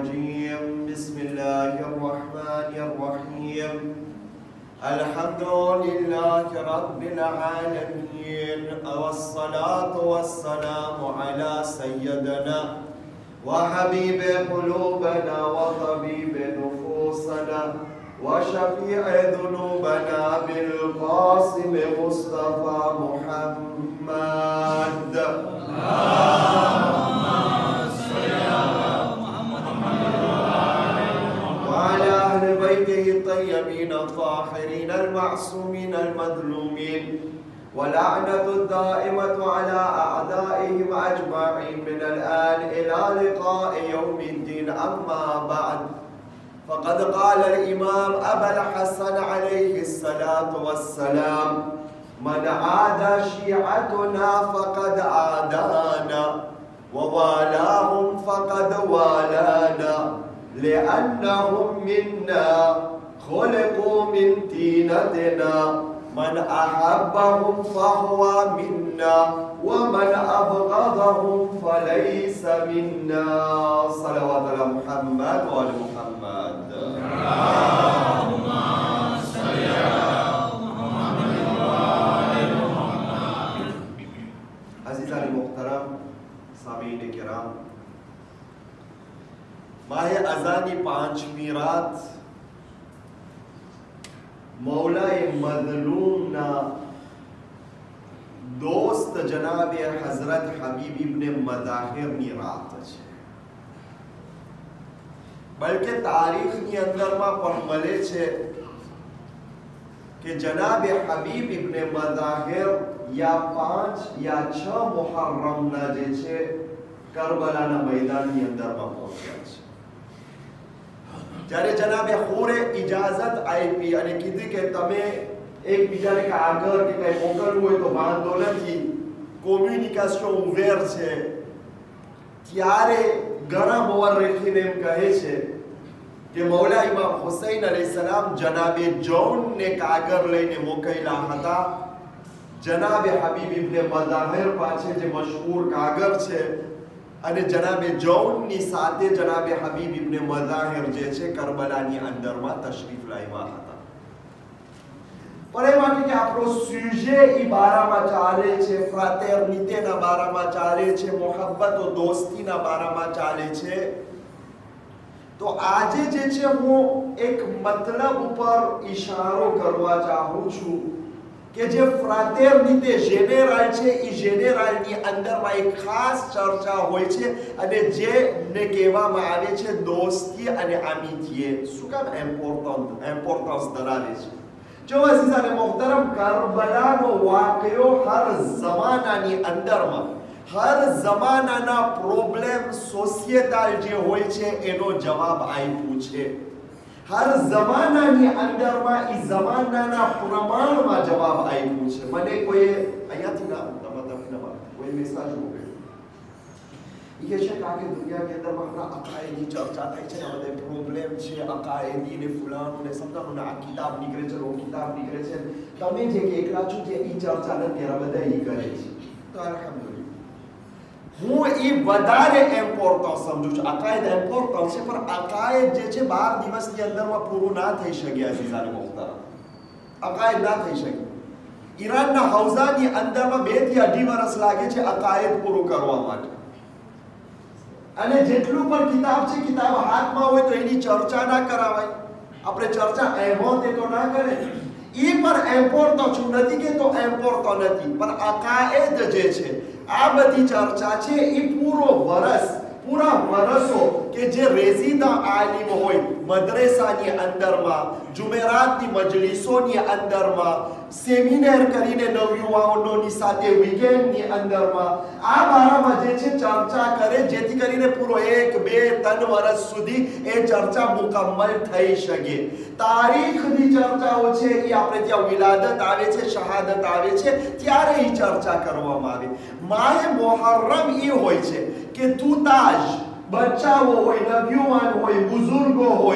الرجيم بسم الله الرحمن الرحيم الحمد لله رب العالمين والصلاة والسلام على سيدنا وحبيب قلوبنا وطبيب نفوسنا وشفيع ذنوبنا بالقاسم مصطفى محمد وعلى أهل بيته الطيبين الطاهرين المعصومين المظلومين ولعنة الدائمة على أعدائهم أجمعين من الآن إلى لقاء يوم الدين. أما بعد، فقد قال الإمام أبا الحسن عليه الصلاة والسلام: من عادى شيعتنا فقد عادانا ووالاهم فقد والانا لأنهم منا خلقوا من طينتنا من أحبهم فهو منا ومن أبغضهم فليس منا. صلوات على محمد وآل محمد. اللهم صل على محمد وآل محمد. عزیزان محترم، سامعین کرام، ماہ اذانی 5ویں رات مولای مظلوم نا دوست جناب حضرت حبیب ابن مظاہر ની રાત છે. બલકે તારીખની અંદરમાં પણ મળે છે કે જનાબ હબીબ ઇબ્ન મઝાહિર યા 5 યા 6 મુહર્રમના જે છે કરબલાના મેદાનની અંદરમાં પહોંચ્યા છે. જ્યારે જનાબે હુરે ઇજાઝત આપી અને કીધી કે તમે એકબીજાને કાગળ કે કંઈ મોકલવું હોય તો વાંધો નથી, કોમ્યુનિકેશન ઉવેર છે, ત્યારે ઘણા મોવર્રિખીન એમ કહે છે કે મૌલા ઇમામ હુસૈન અલૈહિસ્સલામ જનાબે જૌનને કાગળ લઈને મોકલ્યા હતા. જનાબે હબીબ ઇબ્ન મઝાહિર પાસે જે મશહૂર કાગળ છે અને જનાબે જૌનની સાથે જનાબે હબીબ ઇબ્ન મઝાહિર જે છે કરબલાની અંદરમાં તશરીફ લાવ્યા હતા. પણ એ માટે કે આપણો સુજે ઈ બારામાં ચાલે છે, ફ્રાતર્નિટેના બારામાં ચાલે છે, મોહબ્બત ઓ દોસ્તીના બારામાં ચાલે છે. તો આજે જે છે હું એક મતલબ ઉપર ઈશારો કરવા ચાહું છું કે જે ફ્રાતર્નિટે જેનેરલ છે એ જેનેરલની અંદરમાં એક ખાસ ચર્ચા હોય છે અને જેને કહેવામાં આવે છે દોસ્તી અને આમિતીએ. શું કામ ઇમ્પોર્ટન્સ ધરાવે છે? જો અઝીઝાને મોહતરમ, કરબલાનો વાકયો હર જમાનાની અંદરમાં હર જમાનાના પ્રોબ્લેમ સોશિયટલ જે હોય છે એનો જવાબ આપ્યું છે. હર જમાનાની અંદરમાં ઈ જમાનાના પ્રમાણમાં જવાબ આપ્યું છે. મને કોઈ અહીંયાથી ના કોઈ મેસેજ મોકલ્યો, એ કહે છે કે આખી દુનિયાની અંદરમાં હમણાં અકાયદની ચર્ચા થાય છે ને, બધે પ્રોબ્લેમ છે અકાયદી ને ફુલાનું ને સમજાનું ને આ કિતાબ નીકળે છે, ઓ કિતાબ નીકળે છે, તમે જે કે એકલા છો જે ઈ ચર્ચા નથી આ બધા ઈ કરે છે. તો અલ્હમ્દુલિલ્લાહ હું ઈ વધારે ઇમ્પોર્ટન્સ સમજુ છું. અકાયદ ઇમ્પોર્ટન્સ છે, પણ અકાયદ જે છે 12 દિવસની અંદરમાં પૂરું ના થઈ શકે. અઝીઝાને મોહતરમ, અકાયદ ના થઈ શકે. ઈરાનના હૌઝાની અંદરમાં 2 થી 2.5 વર્ષ લાગે છે અકાયદ પૂરું કરવા માટે. અને જેટલું પણ કિતાબ છે, કિતાબ હાથમાં હોય તો એની ચર્ચા ના કરાવાય. આપણે ચર્ચા એહોતે તો ના કરે. ઈ પણ ઇમ્પોર્ટન્ટ છું નથી કે તો ઇમ્પોર્ટન્ટ નથી, પણ અકાયદ જે છે આ બધી ચર્ચા છે એ પૂરા વરસો કે જે રેઝિદા આલિમ હોય મદ્રેસાની અંદરમાં, જુમેરાતની મજલિસોની અંદરમાં, સેમિનાર કરીને નવયુવાનોની સાથે વીકેન્ડની અંદરમાં આ બારામાં જે છે ચર્ચા કરે, જેથી કરીને પૂરો 1, 2, 3 વર્ષ સુધી એ ચર્ચા મુકમ્મલ થઈ શકે. તારીખની ચર્ચાઓ છે એ આપણે ત્યાં વિલાદત આવે છે, શહાદત આવે છે, ત્યારે એ ચર્ચા કરવામાં આવે. માહે મુહર્રમ એ હોય છે કે તુતાજ બચ્ચાઓ હોય, નવયુવાન હોય, બુઝુર્ગો હોય,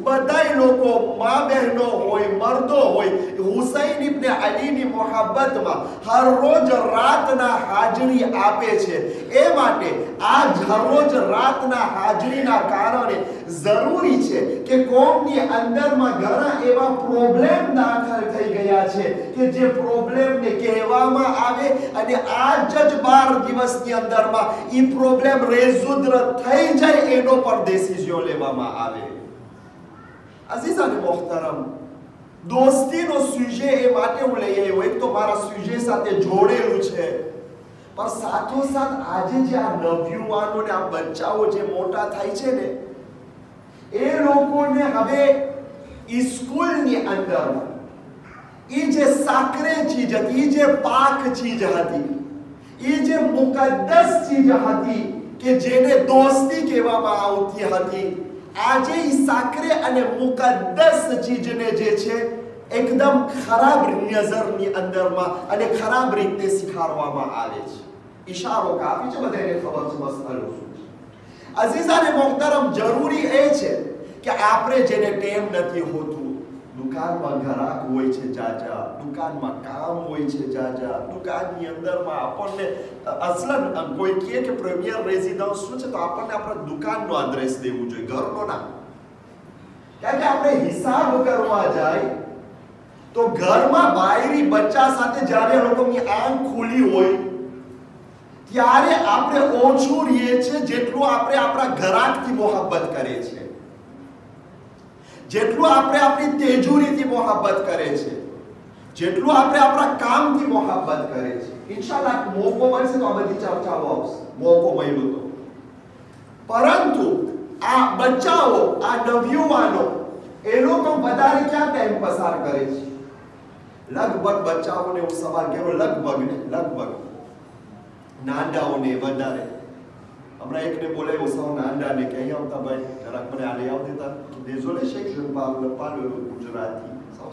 બધાય લોકો, મા બહેનો હોય, મર્દો હોય, હુસૈન ઇબ્ન અલીની મોહબ્બતમાં હર રોજ રાતના હાજરી આપે છે. એ માટે આ હર રોજ રાતના હાજરીના કારણે જરૂરી છે કે કોમની અંદરમાં ઘણા એવા પ્રોબ્લેમ દાખલ થઈ ગયા છે કે જે પ્રોબ્લેમને કહેવામાં આવે અને આ જ 12 દિવસની અંદરમાં એ પ્રોબ્લેમ રેઝુદ્ર થઈ જાય એનો પણ ડિસિઝન લેવામાં આવે. અઝીઝાને મોહતરમ, દોસ્તીનો સુજે એ માટે હું લઈ આવ્યો, એક તો મારા સુજે સાથે જોડેલું છે, પણ સાથોસાથ આજે જે આ નવયુવાનો ને આ બચ્ચાઓ જે મોટા થાય છે ને, એ લોકોને હવે સ્કૂલની અંદર એ જે સાકરે ચીજ હતી, એ જે પાક ચીજ હતી, એ જે મુકદ્દસ ચીજ હતી કે જેને દોસ્તી કહેવામાં આવતી હતી, આજે એ સાકરે અને મુકદ્દસ ચીજને જે છે એકદમ ખરાબ નજરની અંદરમાં અને ખરાબ રીતે શીખવાડવામાં આવે છે. ઈશારો કાફી છે, બધાને ખબર છે મસલો શું છે. અઝીઝાને મોહતરમ, જરૂરી એ છે કે આપણે જેને ટેમ નથી હોતું, દુકાનમાં ગ્રાહક હોય છે જાજા, દુકાનમાં કામ હોય છે જાજા, દુકાનની અંદરમાં આપણને અસલન કોઈ કહે કે પ્રીમિયર રેઝિડન્સ શું છે તો આપણને આપણા દુકાનનો એડ્રેસ દેવું જોઈએ, ઘરનો ના. કારણ કે આપણે હિસાબ કરવા જાય તો ઘરમાં બાયરી બચ્ચા સાથે જ્યારે લોકોની આંખ ખુલી હોય ત્યારે આપણે ઓછું રહીએ છીએ જેટલું આપણે આપણા ગ્રાહકથી મોહબ્બત કરીએ છીએ, જેટલું આપણે આપણી તેજુરીથી મોહબ્બત કરે છે, જેટલું આપણે આપણા કામથી મોહબ્બત કરે છે. ઇન્શાઅલ્લાહ મોકો મળશે તો આ બધી ચર્ચાઓ આવશે, મોકો મળ્યો તો. પરંતુ આ બચ્ચાઓ, આ નવયુવાનો, એ લોકો વધારે ક્યાં ટાઈમ પસાર કરે છે? લગભગ બચ્ચાઓને હું સવાલ કર્યો, લગભગ નાંડાઓને વધારે. હમણાં એકને બોલાવ્યો સૌ નાંડાને કે અહીંયા આવતા ભાઈ જરાક મને આ લઈ આવ દેતા, désolé je ne parle pas le Gujarati.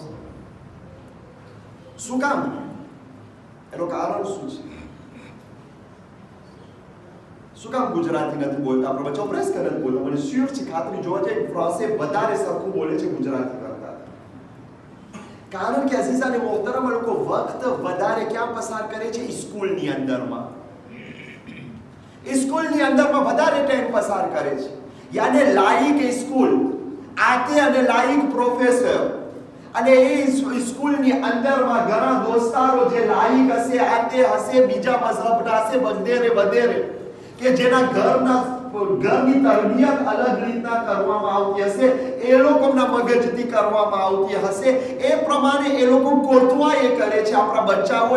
શું કામ? એનું કારણ શું છે? શું કામ ગુજરાતી નથી બોલતા આપણા બચ્ચાઓ? પ્રેસ કરે નથી બોલતા. મને શ્યોર છે, ખાતરી જોવા જાય ફ્રાન્સે વધારે સરખું બોલે છે ગુજરાતી કરતા. કારણ કે અઝીઝાને મોહતરમ, લોકો વખત વધારે ક્યાં પસાર કરે છે? સ્કૂલની અંદરમાં. સ્કૂલની અંદરમાં વધારે ટાઈમ પસાર કરે છે. યાને લાયક સ્કૂલ, આતે અને લાયક પ્રોફેસર, અને એ સ્કૂલની અંદરમાં ઘણા દોસ્તારો જે લાયક હશે, આતે હશે, બીજા મઝહબના હશે, વગેરે કે જેના ઘરની તરબિયત અલગ રીતના કરવામાં આવતી હશે, એ લોકોના મગજથી કરવામાં આવતી હશે, એ પ્રમાણે એ લોકો કોતવા એ કરે છે આપણા બચ્ચાઓ.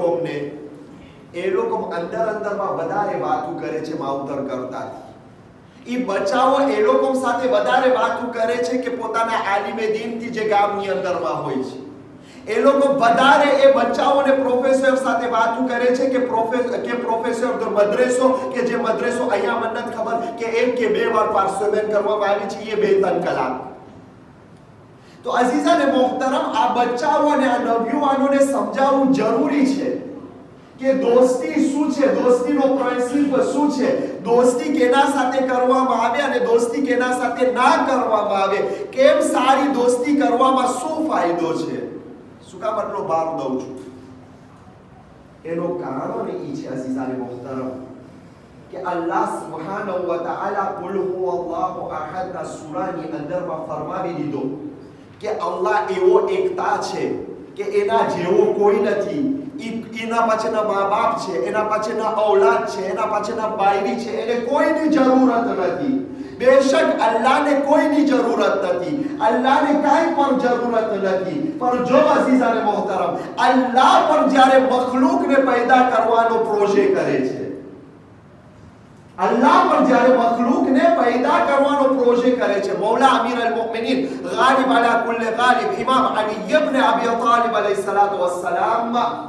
એ લોકો અંદરમાં વધારે વાતો કરે છે માવતર કરતા. એ બચ્ચાઓ એ લોકો સાથે વધારે વાતો કરે છે કે પોતાના આલિમે દીનથી જે ગામની અંદરમાં હોય છે. એ લોકો વધારે એ બચ્ચાઓને પ્રોફેસર સાથે વાતો કરે છે કે પ્રોફેસર મદ્રેસો, કે જે મદ્રેસો અહીંયા મને નથી ખબર કે 1 કે 2 વાર પાર્સોમેન્ટ કરવામાં આવી છે, એ 2-3 કલાક. તો અઝીઝાને મોહતરમ, આ બચ્ચાઓ અને આ નવયુવાનોને સમજાવવું જરૂરી છે કે દોસ્તી શું છે, દોસ્તીનો પ્રિન્સિપ શું છે, દોસ્તી કેના સાથે કરવામાં આવે અને દોસ્તી કેના સાથે ના કરવામાં આવે, કેમ સારી દોસ્તી કરવામાં શું ફાયદો છે. શું કામ આટલો ભાર દઉં છું? એનો કારણ એ છે અઝીઝાને મોહતરમ કે અલ્લાહ સુબ્હાનહુ વ તઆલા કુલ હુવલ્લાહુ અહદના સૂરાની અંદરમાં ફરમાવી દીધો કે અલ્લાહ એવો એકતા છે કે એના જેવો કોઈ નથી. એના પાછળના મા બાપ છે, એના પાછળના ઔલાદ છે, એના પાછળના બાયરી છે, એને કોઈની જરૂરત નથી. બેશક અલ્લાહને કોઈની જરૂરત નથી, અલ્લાહને કાંઈ પણ જરૂરત નથી. પણ જો અઝીઝાને મોહતરમ, અલ્લાહ પણ જ્યારે મખલૂકને પેદા કરવાનો પ્રોજેક્ટ કરે છે, અલ્લાહ પણ જ્યારે મખલૂકને પેદા કરવાનો પ્રોજેક્ટ કરે છે, મૌલા અમીર અલ-મુમિનીન ગાલિબ અલા કુલ્લી ગાલિબ ઇમામ અલી ઇબ્ન અબી તાલિબ અલૈહિ સલાતુ વસ્સલામ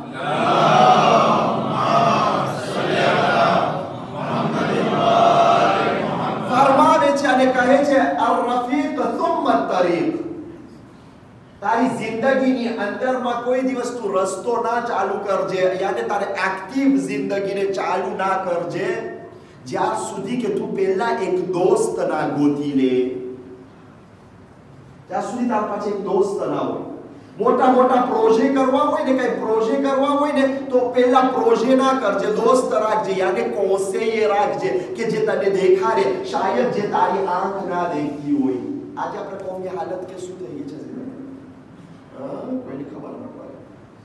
ફરમાવે છે અને કહે છે, અર-રફીક થુમ્મા તરીક. તારી જિંદગીની અંદરમાં કોઈ દિવસ તું રસ્તો ના ચાલુ કરજે, યાને તારે એક્ટિવ જિંદગીને ચાલુ ના કરજે જ્યાર સુધી કે તું પહેલા એક દોસ્ત ના ગોતી લે. ત્યાં સુધી તાર પાસે એક દોસ્ત ના હોય. મોટા મોટા પ્રોજેક્ટ કરવા હોય ને, કઈ પ્રોજેક્ટ કરવા હોય ને, તો પહેલા પ્રોજેક્ટ ના કરજે, દોસ્ત રાખજે, યાને કોન્સેયર રાખજે કે જે તને દેખાડે, શાયદ જે તારી આંખ ના દેખતી હોય. આજે આપણે કોમની હાલત કે શું થઈ ગઈ છે? કોઈને ખબર ન પડે.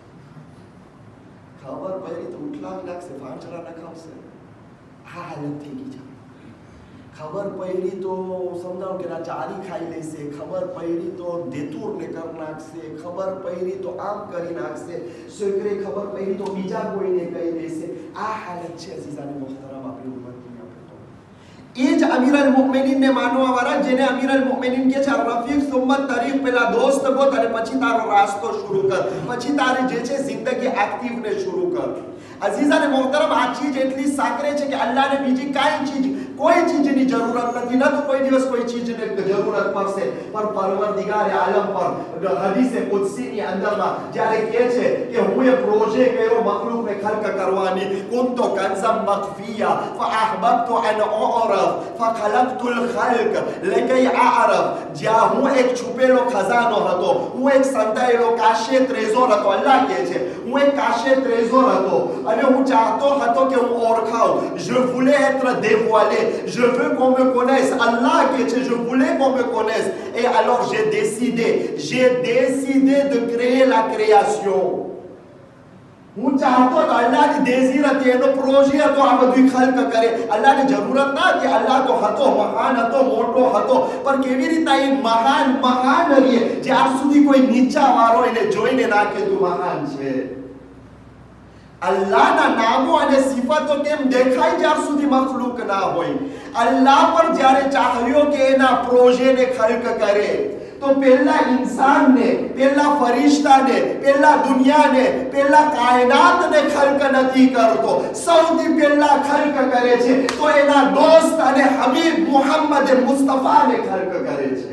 ખબર પડી તો ઉઠલા લાગશે, ભાંચરા નખાવશે. આ હાલત થઈ ગઈ છે. खबर पड़ी तो समझाओ कि ना चारी खाई लेसे, खबर पड़ी तो देतूर ने कर नाखसे, खबर पड़ी तो आम करी नाखसे, सोकरे खबर पड़ी तो बीजा कोई ने कही देसे. आ हालत छे अजीजाने मोहतरम आपणी उम्मतनी. આપણે તો એ જ અમીરુલ મુમિનીન ને માનવા વાળા, જેને અમીરુલ મુમિનીન કે છે રફીક સુમ્મત તરીફ, પેલા દોસ્ત ગોત અને પછી તારો રાસ્તો શરૂ કર, પછી તારી જે છે જિંદગી એક્ટિવ ને શરૂ કર. અઝીઝાને મોહતરમ, આ ચીજ એટલી સાકરે છે કે અલ્લાહને બીજી કાંઈ ચીજ, કોઈ ચીજની જરૂરત નથી. ન તો કોઈ દિવસ કોઈ ચીજને જરૂરત પડશે, પર પરવરદિગાર આલમ પર હદીસે કુદસીની અંદરમાં જ્યારે કહે છે કે હું એ પ્રોજેક્ટ કર્યો મખલૂકને ખલ્ક કરવાની, કુંતો કંઝમ મખફિયા ફઅહબબતુ અન ઉરફ ફખલકતુલ ખલ્ક લકી અعرف. જ્યાં હું એક છુપેલો ખજાનો હતો, હું એક સંતાયેલો કાશે ટ્રેઝોર હતો. અલ્લાહ કહે છે હું એક કાશે ટ્રેઝોર હતો અને હું ચાહતો હતો કે હું ઓળખાઉં. je voulais être dévoilé, je veux qu'on me connaisse. Allah કહે છે je voulais qu'on me connaisse. Et alors j'ai décidé de créer la création. હું ચાહતો હતો, અલ્લાહની દેઝીર હતી, એનો પ્રોજેક્ટ હતો આ બધું ખલ્ક કરે. અલ્લાહની જરૂરત ના હતી. અલ્લાહ તો હતો, મહાન હતો, મોટો હતો, પણ કેવી રીતે એ મહાન રહીએ જ્યાર સુધી કોઈ નીચા વાળો એને જોઈને ના કે તું મહાન છે. અલ્લાહના નામો અને સિફતો કેમ દેખાય જ્યાર સુધી મખલૂક ના હોય. અલ્લાહ પર જ્યારે ચાહ્યો કે એના પ્રોજેક્ટને ખલ્ક કરે, તો પહેલા ઇન્સાનને, પહેલા ફરિશ્તાને, પહેલા દુનિયાને, પહેલા કાયનાતને ખલ્ક નથી કરતો. સૌથી પહેલા ખલ્ક કરે છે તો એના દોસ્ત અને હબીબ મુહમ્મદ મુસ્તફાને ખલ્ક કરે છે.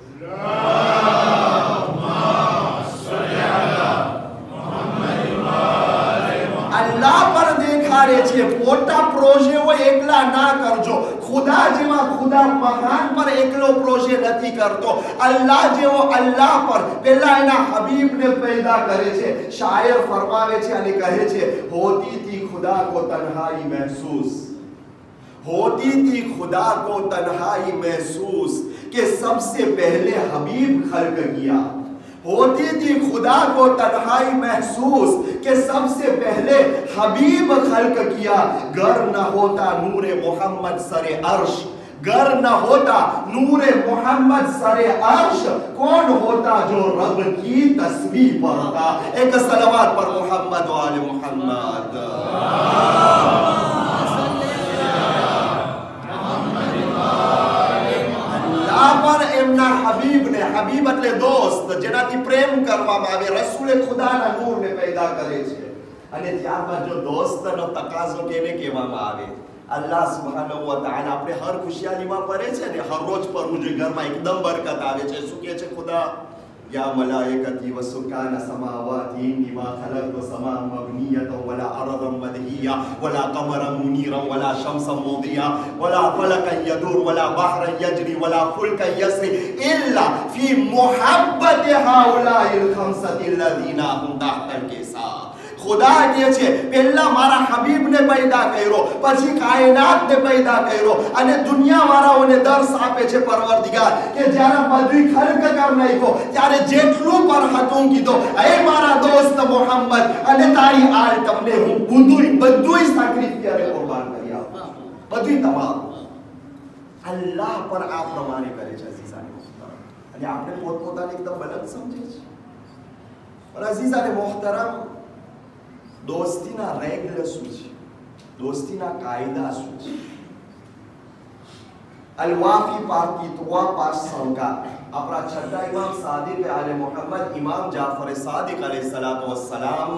અલ્લાહ પર દેખાડે છે. મોટા પ્રોજેક્ટો એકલા ના કરજો. ખુદા જેવા ખુદા મહાન પર એકલો પ્રોજેક્ટ નથી કરતો. અલ્લાહ જેવો અલ્લાહ પર પહેલા એના હબીબને પેદા કરે છે. શાયર ફરમાવે છે અને કહે છે, હોતી थी खुदा को तन्हाई महसूस, होती थी खुदा को तन्हाई महसूस कि सबसे पहले हबीब खल्क किया. होती थी खुदा को तन्हाई महसूस कि सबसे पहले हबीब खल्क किया. गर न होता नूरे मोहम्मद सरे अर्श, गर न होता नूरे मोहम्मद सरे अर्श, कौन होता जो रब की तस्बीह पढ़ता. एक सलवात पर मोहम्मद वाले मोहम्मद. पर એમના હબીબને, હબીબ એટલે દોસ્ત, જેનાથી પ્રેમ કરવામાં આવે, રસૂલે ખુદાના નૂરને પેદા કરે છે. અને ત્યારબાદ જો દોસ્તનો તકાઝો કેને કહેવામાં આવે, અલ્લાહ સુબ્હાનહુ વ તઆલા આપણે હર ખુશિયાલીમાં પડે છે ને, હર રોજ પરવું જોઈએ, ઘરમાં એકદમ બરકત આવે છે. શું કહે છે ખુદા? या मलाइकती व सुकान समावाती निमा खलक़ समा मबनियत वला अरदम मदहिया वला कमरम मुनीरम वला शमसम मुदिया वला फलकन यदूर वला बहरन यजरी वला फुल्कन यसरी इल्ला फी मुहब्बत हाउलाइल खमसति الذين हम तहतल के साथ. खुदा કહે છે પહેલા મારા હબીબને પેદા કર્યો, પછી કાયનાતને પેદા કર્યો, અને દુનિયાવાળાઓને દર્શ આપે છે પરવરદિગાર કે જ્યારે બધું ખલ્ક કર નાખ્યો ત્યારે જેટલું પર હતું કીધો, હે મારા દોસ્ત મોહમ્મદ, અને તારી આલ તમને હું બધુંય સાક્રિફાઈસ અને કુરબાન કરી આપું, બધુંય તમામ. અલ્લાહ પર આ પ્રમાણે કરે છે અઝીઝાને મોહતરમ. અને આપણે પોતપોતાને એકદમ બલંદ સમજે છે. પણ અઝીઝાને મોહતરમ, दोस्तीना रेगल શું છે? दोस्तीना કાયદા શું છે? અલવાફી પાકી તવા પાસ સંકા આપણા છઠ્ઠા ઇમામ સાદિક આલે મોહમ્મદ ઇમામ જાફર સાદિક અલૈહિ સલાતો વસ્સલામ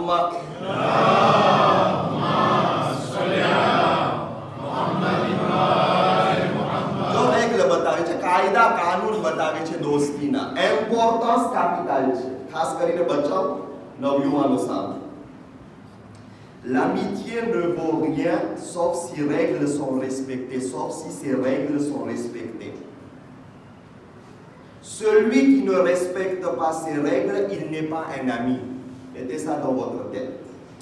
જો રેગલ બતાવે છે, કાયદા કાનૂન બતાવે છે દોસ્તીના. ઇમ્પોર્ટન્સ કેપિટલ છે, ખાસ કરીને બચાવ નવયુવાનો સામે. L'amitié ne vaut rien sauf si règles sont respectées, sauf si ces règles sont respectées. celui qui ne respecte pas ses règles, il n'est pas un ami. Mettez ça dans votre tête.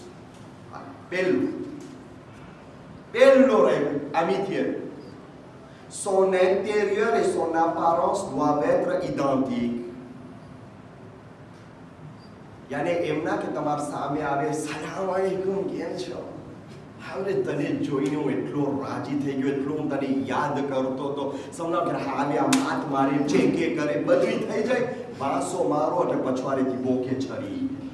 Belle règle, amitié. Son intérieur et son apparence doivent être identiques. यानी એમના કે તમાર સામે આવે સલામ અલૈકુમ કેમ છો હવે તને જોઈને હું એટલો રાજી થઈ ગયો એટલો હું તને યાદ કરતો તો સમજો કે હાલે આ માથ મારે જે કે કરે બધી થઈ જાય વાસો મારો એટલે પછવાડેથી બોકે છરી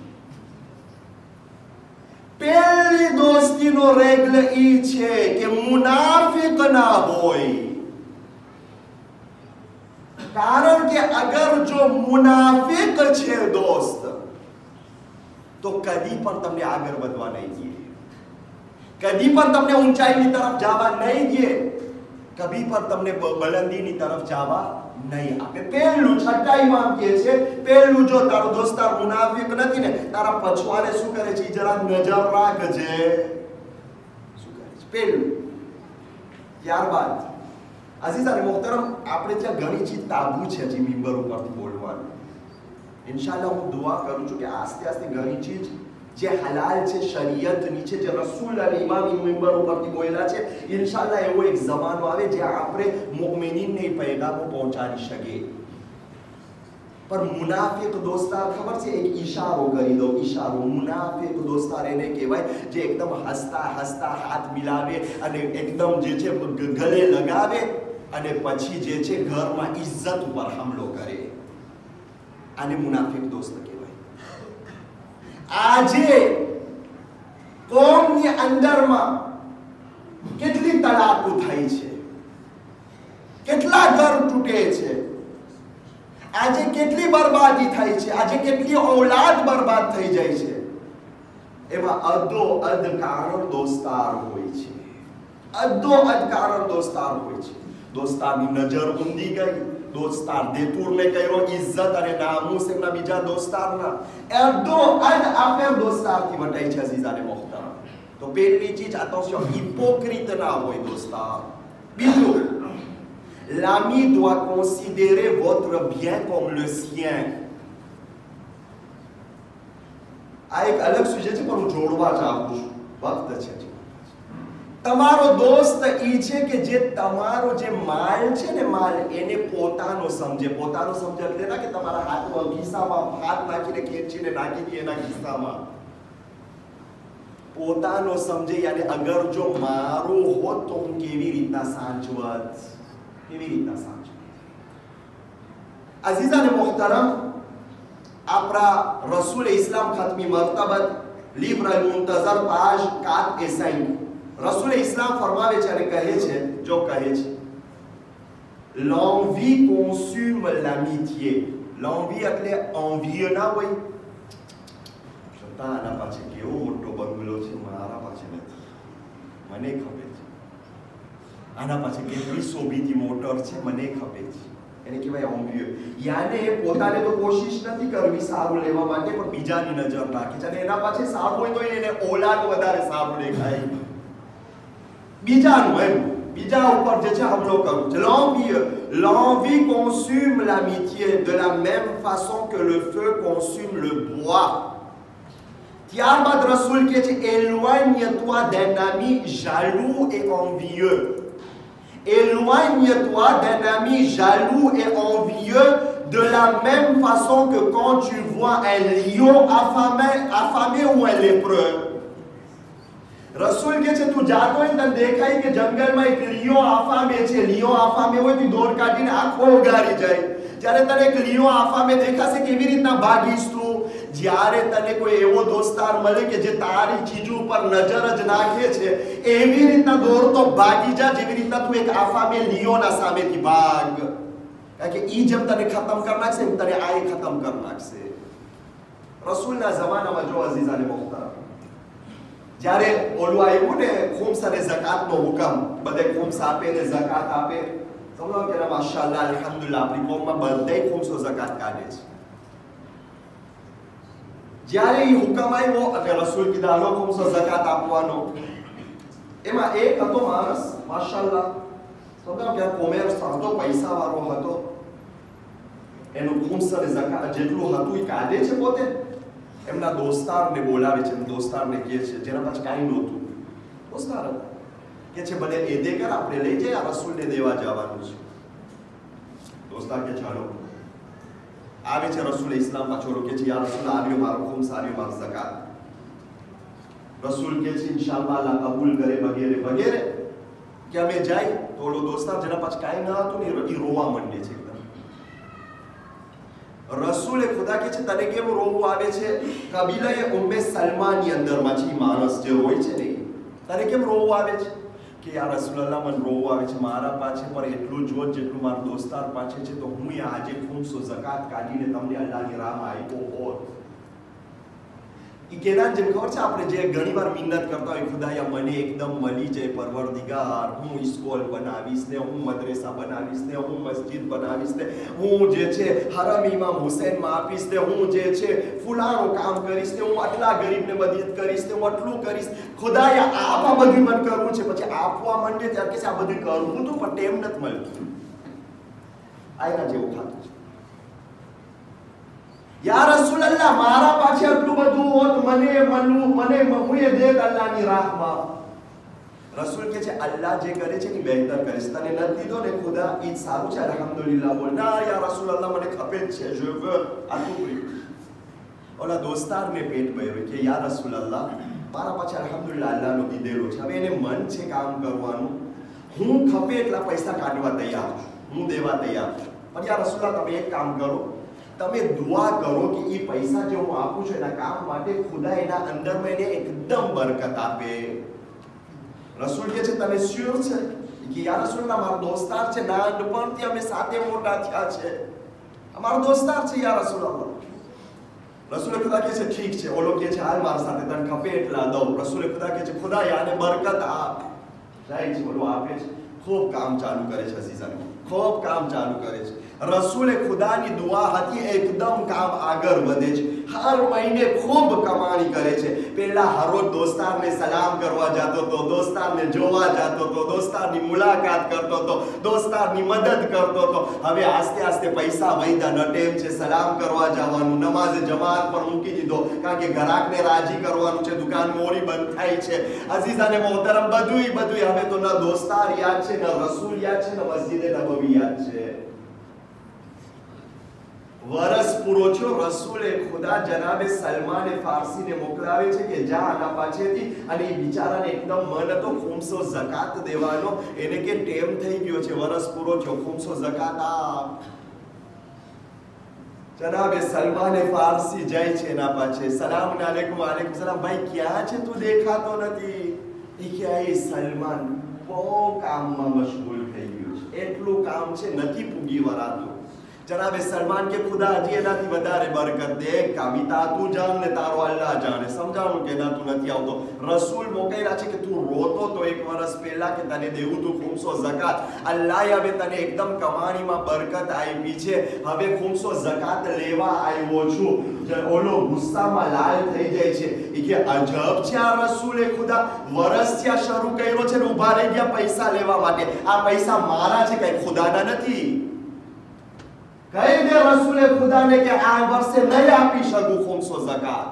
પહેલી દોસ્તીનો રેગલ ઈ છે કે મુનાફિક ના હોય કારણ કે અગર જો મુનાફિક છે દોસ્ત तो कदी पर तमने आगे बढ़वा नहीं दिए कदी पर तमने ऊंचाई की तरफ जावा नहीं दिए कभी पर तमने बुलंदी की तरफ जावा नहीं आपे पहलू छटाई માં કે છે પહેલું જો તારો દોસ્તાર મુનાફિક નથી ને તારા પછવાડે શું કરે છે જરા નજર રાખજે શું કરે છે પહેલું ત્યારબાદ અઝીઝાને મોહતરમ આપણે ત્યાં ઘણી ચીજ તાબુ છે જે મિંબર ઉપરથી બોલવાનું इंशाअल्लाह હું દુઆ કરું છું કે આસ્તે આસ્તે ઘણી ચીજ જે હલાલ છે શરીયતની છે જે રસૂલ અને ઇમામ મિંબર ઉપરથી બોલ્યા છે ઇન્શાઅલ્લાહ એવો એક જમાનો આવે જે આપણે મુમિનીનને પૈગામો પહોંચાડી શકે पर मुनाफिक दोस्तार खबर છે એક ઈશારો કરી દો ઈશારો મુનાફિક दोस्तार એને કહેવાય જે એકદમ હસતા હસતા હાથ મિલાવે અને એકદમ જે છે ગલે લગાવે અને પછી જે છે ઘરમાં ઇજ્જત ઉપર હુમલો કરે આને મુનાફિક દોસ્ત કહેવાય આજે કોમની અંદરમાં કેટલી તલાકો થઈ છે કેટલા ઘર તૂટે છે આજે કેટલી બરબાદી થઈ છે આજે કેટલી औलाद બરબાદ થઈ જાય છે એમાં અડધો અડ કારણ દોસ્તાર હોય છે અડધો અડ કારણ દોસ્તાર હોય છે દોસ્તારની નજર ઊંધી ગઈ दोस्तार देतूर ने कहो इज्जत अने नामूस एमना बीजा दोस्तारना अडो अड आपे दोस्तार थी वटाई छे अजीजाने मोहतरम तो पहली चीज attention hypocrite ना होय दोस्तार बीजो l'ami doit considérer votre bien comme le sien आ एक अलग सुझे छे पर હું જોડવા ચાહું છું વક્ત છે તમારો દોસ્ત ઈ છે કે જે તમારો જે માલ છે ને માલ એને પોતાનો સમજે એટલે ના કે તમારા હાથમાં ખિસ્સામાં હાથ નાખીને ખેંચીને નાખી દે એના ખિસ્સામાં પોતાનો સમજે યાની અગર જો મારો હોત તો હું કેવી રીતના સાંચવત અઝીઝાને મોહતરમ આપણા રસૂલ ઇસ્લામ ખતમી મર્તબત લીબ્ર અલ મુંતઝર પાજ 4 et 5 रसूल इस्लाम फरमावे છે અને કહે છે જો કહે છે l'envie consume l'amitié l'envie એટલે envie ના હોય છતાં આના પાછે કેવો મોટો બંગલો છે મારા પાછે નથી મને ખબર છે આના પાછે કેટલી શોભીતી મોટર છે મને ખબર છે એને કહેવાય envie યાને પોતાને તો કોશિશ નથી કરવી સારું લેવા માટે પણ બીજાની નજર રાખે છે અને એના પાછે સારું હોય તો એને औलाद વધારે સારું દેખાય बीजा ऊपर जे हमलो करूं l'envie consume l'amitié de la même façon que le feu consume le bois ત્યારબાદ રસૂલ કહે છે éloigne-toi d'un ami jaloux et envieux éloigne-toi d'un ami jaloux et envieux de la même façon que quand tu vois un lion affamé ou un lépreux रसूल के छे तू जातो है तने देखाय के जंगल में एक लियो आफामे छे लियो आफामे होय ती दौड़ काढीने आखो उगारी जाय જ્યારે તને એક लियो आफामे દેખાશે કેવી રીતના ભાગીશ તું જ્યારે તને કોઈ એવો દોસ્તાર મળે કે જે તારી ચીજો ઉપર નજર જ નાખે છે એવી રીતના દોડતો ભાગી જા જેવી રીતના તું એક આફામે लियोના સામેથી ભાગ કારણ કે ઈ જેમ તને ખતમ કર નાખશે એમ તને આ ખતમ કર નાખશે રસૂલના જમાનામાં જો અઝીઝાને મોહતરમ જ્યારે ઓલું આવ્યું ને ખુમ્સ અને ઝકાતનો હુકમ બધે ખુમ્સ આપે ને ઝકાત આપે સમજો કે માશાઅલ્લાહ અલ્હમ્દુલિલ્લાહ આપણી કોમમાં બધે ખુમ્સ ઓ ઝકાત કાઢે છે જ્યારે ઈ હુકમ આવ્યો અને રસૂલ કીધા લો ખુમ્સ ઓ ઝકાત આપવાનો એમાં એક હતો માણસ માશાઅલ્લાહ સમજો કે કોમર્સ હતો પૈસાવાળો હતો એનું ખુમ્સ અને ઝકાત જેટલું હતું એ કાઢે છે પોતે, એમના દોસ્તારને બોલાવે છે, દોસ્તારને કહે છે જેના પાસે કાંઈ નહોતું, દોસ્તાર હતા, કે છે મને એ દે કર, આપણે લઈ જઈએ, આ રસૂલને દેવા જવાનું છે. દોસ્તાર કે ચાલો. આવે છે રસૂલ ઇસ્લામ પાછો કે છે યા રસૂલ આવ્યો મારો ખુમ્સ, આવ્યો મારો ઝકાત. રસૂલ કે છે ઇન્શાઅલ્લાહ અલ્લાહ કબૂલ કરે વગેરે વગેરે. કે અમે જાય તો ઓલો દોસ્તાર જેના પાસે કાંઈ ન હતું ને એ રોવા માંડે છે. રસૂલે ખુદા કે છે તને કેમ રોવું આવે છે? કબીલાએ ઉમ્મે સલમાની અંદરમાં છે માણસ જે હોય છે ને, તને કેમ રોવું આવે છે? કે યા રસૂલલ્લાહ મને રોવું આવે છે, મારા પાસે પર એટલું જોત જેટલું મારા દોસ્તાર પાસે છે, તો હું આજે ખુમ્સો ઝકાત કાઢીને તમને અલ્લાહની રાહમાં આપ્યો હોત. ઈ કેના જેમ ખબર છે આપણે જે ઘણીવાર મિન્નત કરતા હોય ખુદાયા મને એકદમ મળી જાય પરવરદિગાર, હું સ્કૂલ બનાવીશ ને, હું મદ્રેસા બનાવીશ ને, હું મસ્જિદ બનાવીશ ને, હું જે છે હરમ ઇમામ હુસૈનમાં આપીશ ને, હું જે છે ફુલાણું કામ કરીશ ને, હું આટલા ગરીબને મદદ કરીશ ને, હું આટલું કરીશ. ખુદાયા આ બધું મને કરવું છે. પછી આપવા માંડે ત્યારે કે છે આ બધું કરવું તો પણ ટેમ નથી મળતું. આયના જેવું ખાતું છે. યા રસૂલલ્લાહ મારા પાસે આટલું બધું હોત, મને હું એ દેત અલ્લાહની રાહમાં. રસૂલ કે છે અલ્લાહ જે કરે છે ને બહેતર કરે છે. તને નથી દીધો ને ખુદા ઈ સારું છે અલ્હમ્દુલિલ્લાહ બોલ. ના યા રસૂલલ્લાહ મને ખપે જ છે, je veux à tout prix. ઓલા દોસ્તારને પેટ ભર્યું કે યા રસૂલલ્લાહ મારા પાસે અલ્હમ્દુલિલ્લાહ અલ્લાહનો દીધેલો છે, હવે એને મન છે કામ કરવાનું, હું ખપે એટલા પૈસા કાઢવા તૈયાર છું, હું દેવા તૈયાર છું. પણ યા રસૂલલ્લાહ તમે એક કામ કરો, તમે દુઆ કરો કે એ પૈસા જે હું આપું છું એના કામ માટે ખુદા એના અંદરમાં એને એકદમ બરકત આપે. રસૂલ કે છે તને શ્યોર છે? કે યા રસૂલલ્લાહ મારો દોસ્તાર છે, નાનપણથી અમે સાથે મોટા થયા છે, અમારો દોસ્તાર છે યા રસૂલલ્લાહ. રસૂલે ખુદા કે છે ઠીક છે. ઓલો કે છે હાલ મારા સાથે તને ખપે એટલા દઉં. રસૂલે ખુદા કે છે ખુદા યાને બરકત આપ. જાય છે ઓલો આપે છે, ખૂબ કામ ચાલુ કરે છે અઝીઝાનો, ખૂબ કામ ચાલુ કરે છે. રસૂલે ખુદાની દુઆ હતી એકદમ કામ આગળ વધે છે. હર મહિને ખૂબ કમાણી કરે છે. પહેલા હરોજ દોસ્તારને સલામ કરવા જતો તો, દોસ્તારને જોવા જતો તો, દોસ્તારની મુલાકાત કરતો તો, દોસ્તારની મદદ કરતો તો. હવે આસ્તે આસ્તે પૈસા વૈદા નટેમ છે, સલામ કરવા જવાનું, નમાઝે જમાત પર મૂકી દીધો, કારણ કે ગ્રાહકને રાજી કરવાનું છે, દુકાન મોડી બંધ થાય છે. અઝીઝાને મોહતરમ બધુંય હવે તો ન દોસ્તાર યાદ છે, ન રસૂલ યાદ છે, ન મસ્જિદે નબવી યાદ છે. વરસ પૂરો થયો, રસૂલે ખુદા જનાબે સલમાને ફારસીને મોકલાવે છે કે જા આના પાછળથી, અને એ બિચારાને એકદમ મન હતો ખુમ્સો ઝકાત દેવાનો, એને કે ટેમ થઈ ગયો છે, વરસ પૂરો થયો, ખુમ્સો ઝકાત આપ. જનાબે સલમાને ફારસી જાય છે એના પાછળ, સલામ અલૈકુમ, વાલેકુમ સલામ, ભાઈ ક્યાં છે તું, દેખાતો નથી. એ ક્યાં એ સલમાન બહુ કામમાં મશગુલ થઈ ગયું છે, એટલું કામ છે નથી પૂગી વરાતું. જનાબે સલમાન કે ખુદા હજી એનાથી વધારે બરકત દે, કામિતા તું જાણ ને તારો અલ્લાહ જાણે. સમજાવું કે ના તું નથી આવતો. રસૂલ મોકલ્યા છે કે તું રોતો તો એક વર્ષ પહેલા કે તને દેવું તું ખુમ્સો ઝકાત, અલ્લાહે હવે તને એકદમ કમાણીમાં બરકત આપી છે, હવે ખુમ્સો ઝકાત લેવા આવ્યો છું. ઓલો ગુસ્સામાં લાલ થઈ જાય છે. એ કે અજબ છે આ રસૂલે ખુદા, વરસ ત્યાં શરૂ કર્યો છે ને ઊભા રહી ગયા પૈસા લેવા માટે. આ પૈસા મારા છે, કઈ ખુદાના નથી. કહી દે રસૂલે ખુદાને કે આ વર્ષે નહીં આપી શકું ખુમ્સો ઝકાત.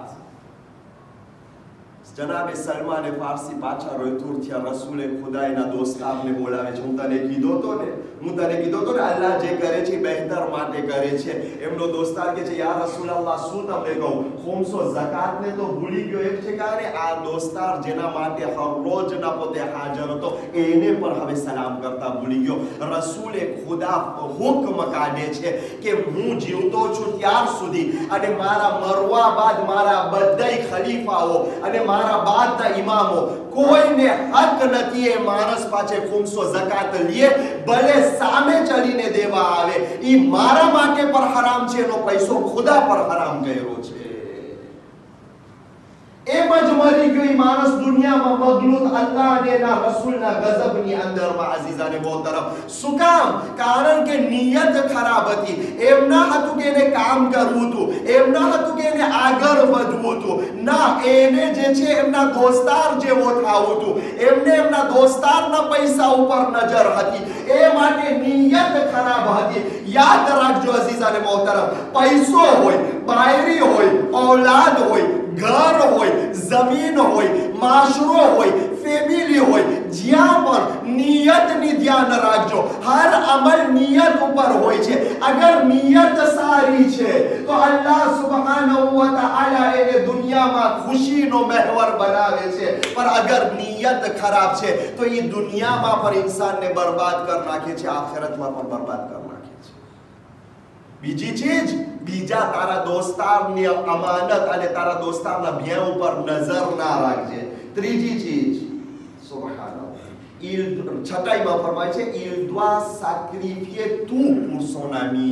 જનાબે સલમાને ફારસી પાછા રોયતુર થયા. રસૂલે ખુદા એના દોસ્તારને બોલાવે છે, હું તને કીધો તો ને અલ્લાહ જે કરે છે બહેતર માટે કરે છે. એમનો દોસ્તાર કે છે યા રસૂલલ્લાહ શું તમને કહું, ખુમ્સો ઝકાતને તો ભૂલી ગયો એક ઠેકાણે, આ દોસ્તાર જેના માટે હર રોજના પોતે હાજર હતો એને પણ હવે સલામ કરતા ભૂલી ગયો. રસૂલે ખુદા હુકમ કાઢે છે કે હું જીવતો છું ત્યાર સુધી અને મારા મરવા બાદ મારા બધાય ખલીફાઓ અને મારા બાદના ઇમામો કોઈને હક નથી એ માણસ પાસે ખુમ્સો ઝકાત લે, ભલે સામે ચડીને દેવા આવે. ઈ મારા માટે પણ હરામ છે, એનો પૈસો ખુદા પર હરામ કર્યો છે. એમ જ મરી ગયો ઈ માણસ દુનિયામાં મગલૂત અલ્લાહ અને એના રસૂલના ગઝબની અંદરમાં અઝીઝાને મોહતરમ. શું કામ? કારણ કે નિયત ખરાબ હતી. એમ ના હતું કે એને કામ કરવું હતું, એમ ના હતું કે એને આગળ વધવું હતું. ના, એને જે છે એમના દોસ્તાર જેવો થાવું હતું. એમને એમના દોસ્તારના પૈસા ઉપર નજર હતી. એ માટે નિયત ખરાબ હતી. યાદ રાખજો અઝીઝાને મોહતરમ, પૈસો હોય, બાયરી હોય, ઔલાદ હોય, ઘર હોય, જમીન હોય, માશરો હોય, ફેમિલી હોય, જ્યાં પણ નિયતની ધ્યાન રાખજો. હર અમલ નિયત ઉપર હોય છે. અગર નિયત સારી છે તો અલ્લાહ સુબ્હાનહુ વ તઆલા એને દુનિયામાં ખુશીનો મહેવર બનાવે છે. પણ અગર નિયત ખરાબ છે તો એ દુનિયામાં પણ ઇન્સાનને બરબાદ કરી નાખે છે, આખિરતમાં પણ બરબાદ કરી નાખે છે. બીજી ચીજ, બીજા તારા દોસ્તારની અમાનત અને તારા દોસ્તારના ભ્યા ઉપર નજર ના રાખજે. ત્રીજી ચીજ, સુબહાનલ્લાહ, છઠ્ઠાઈમાં ફરમાય છે, il doit sacrifier tout pour son ami.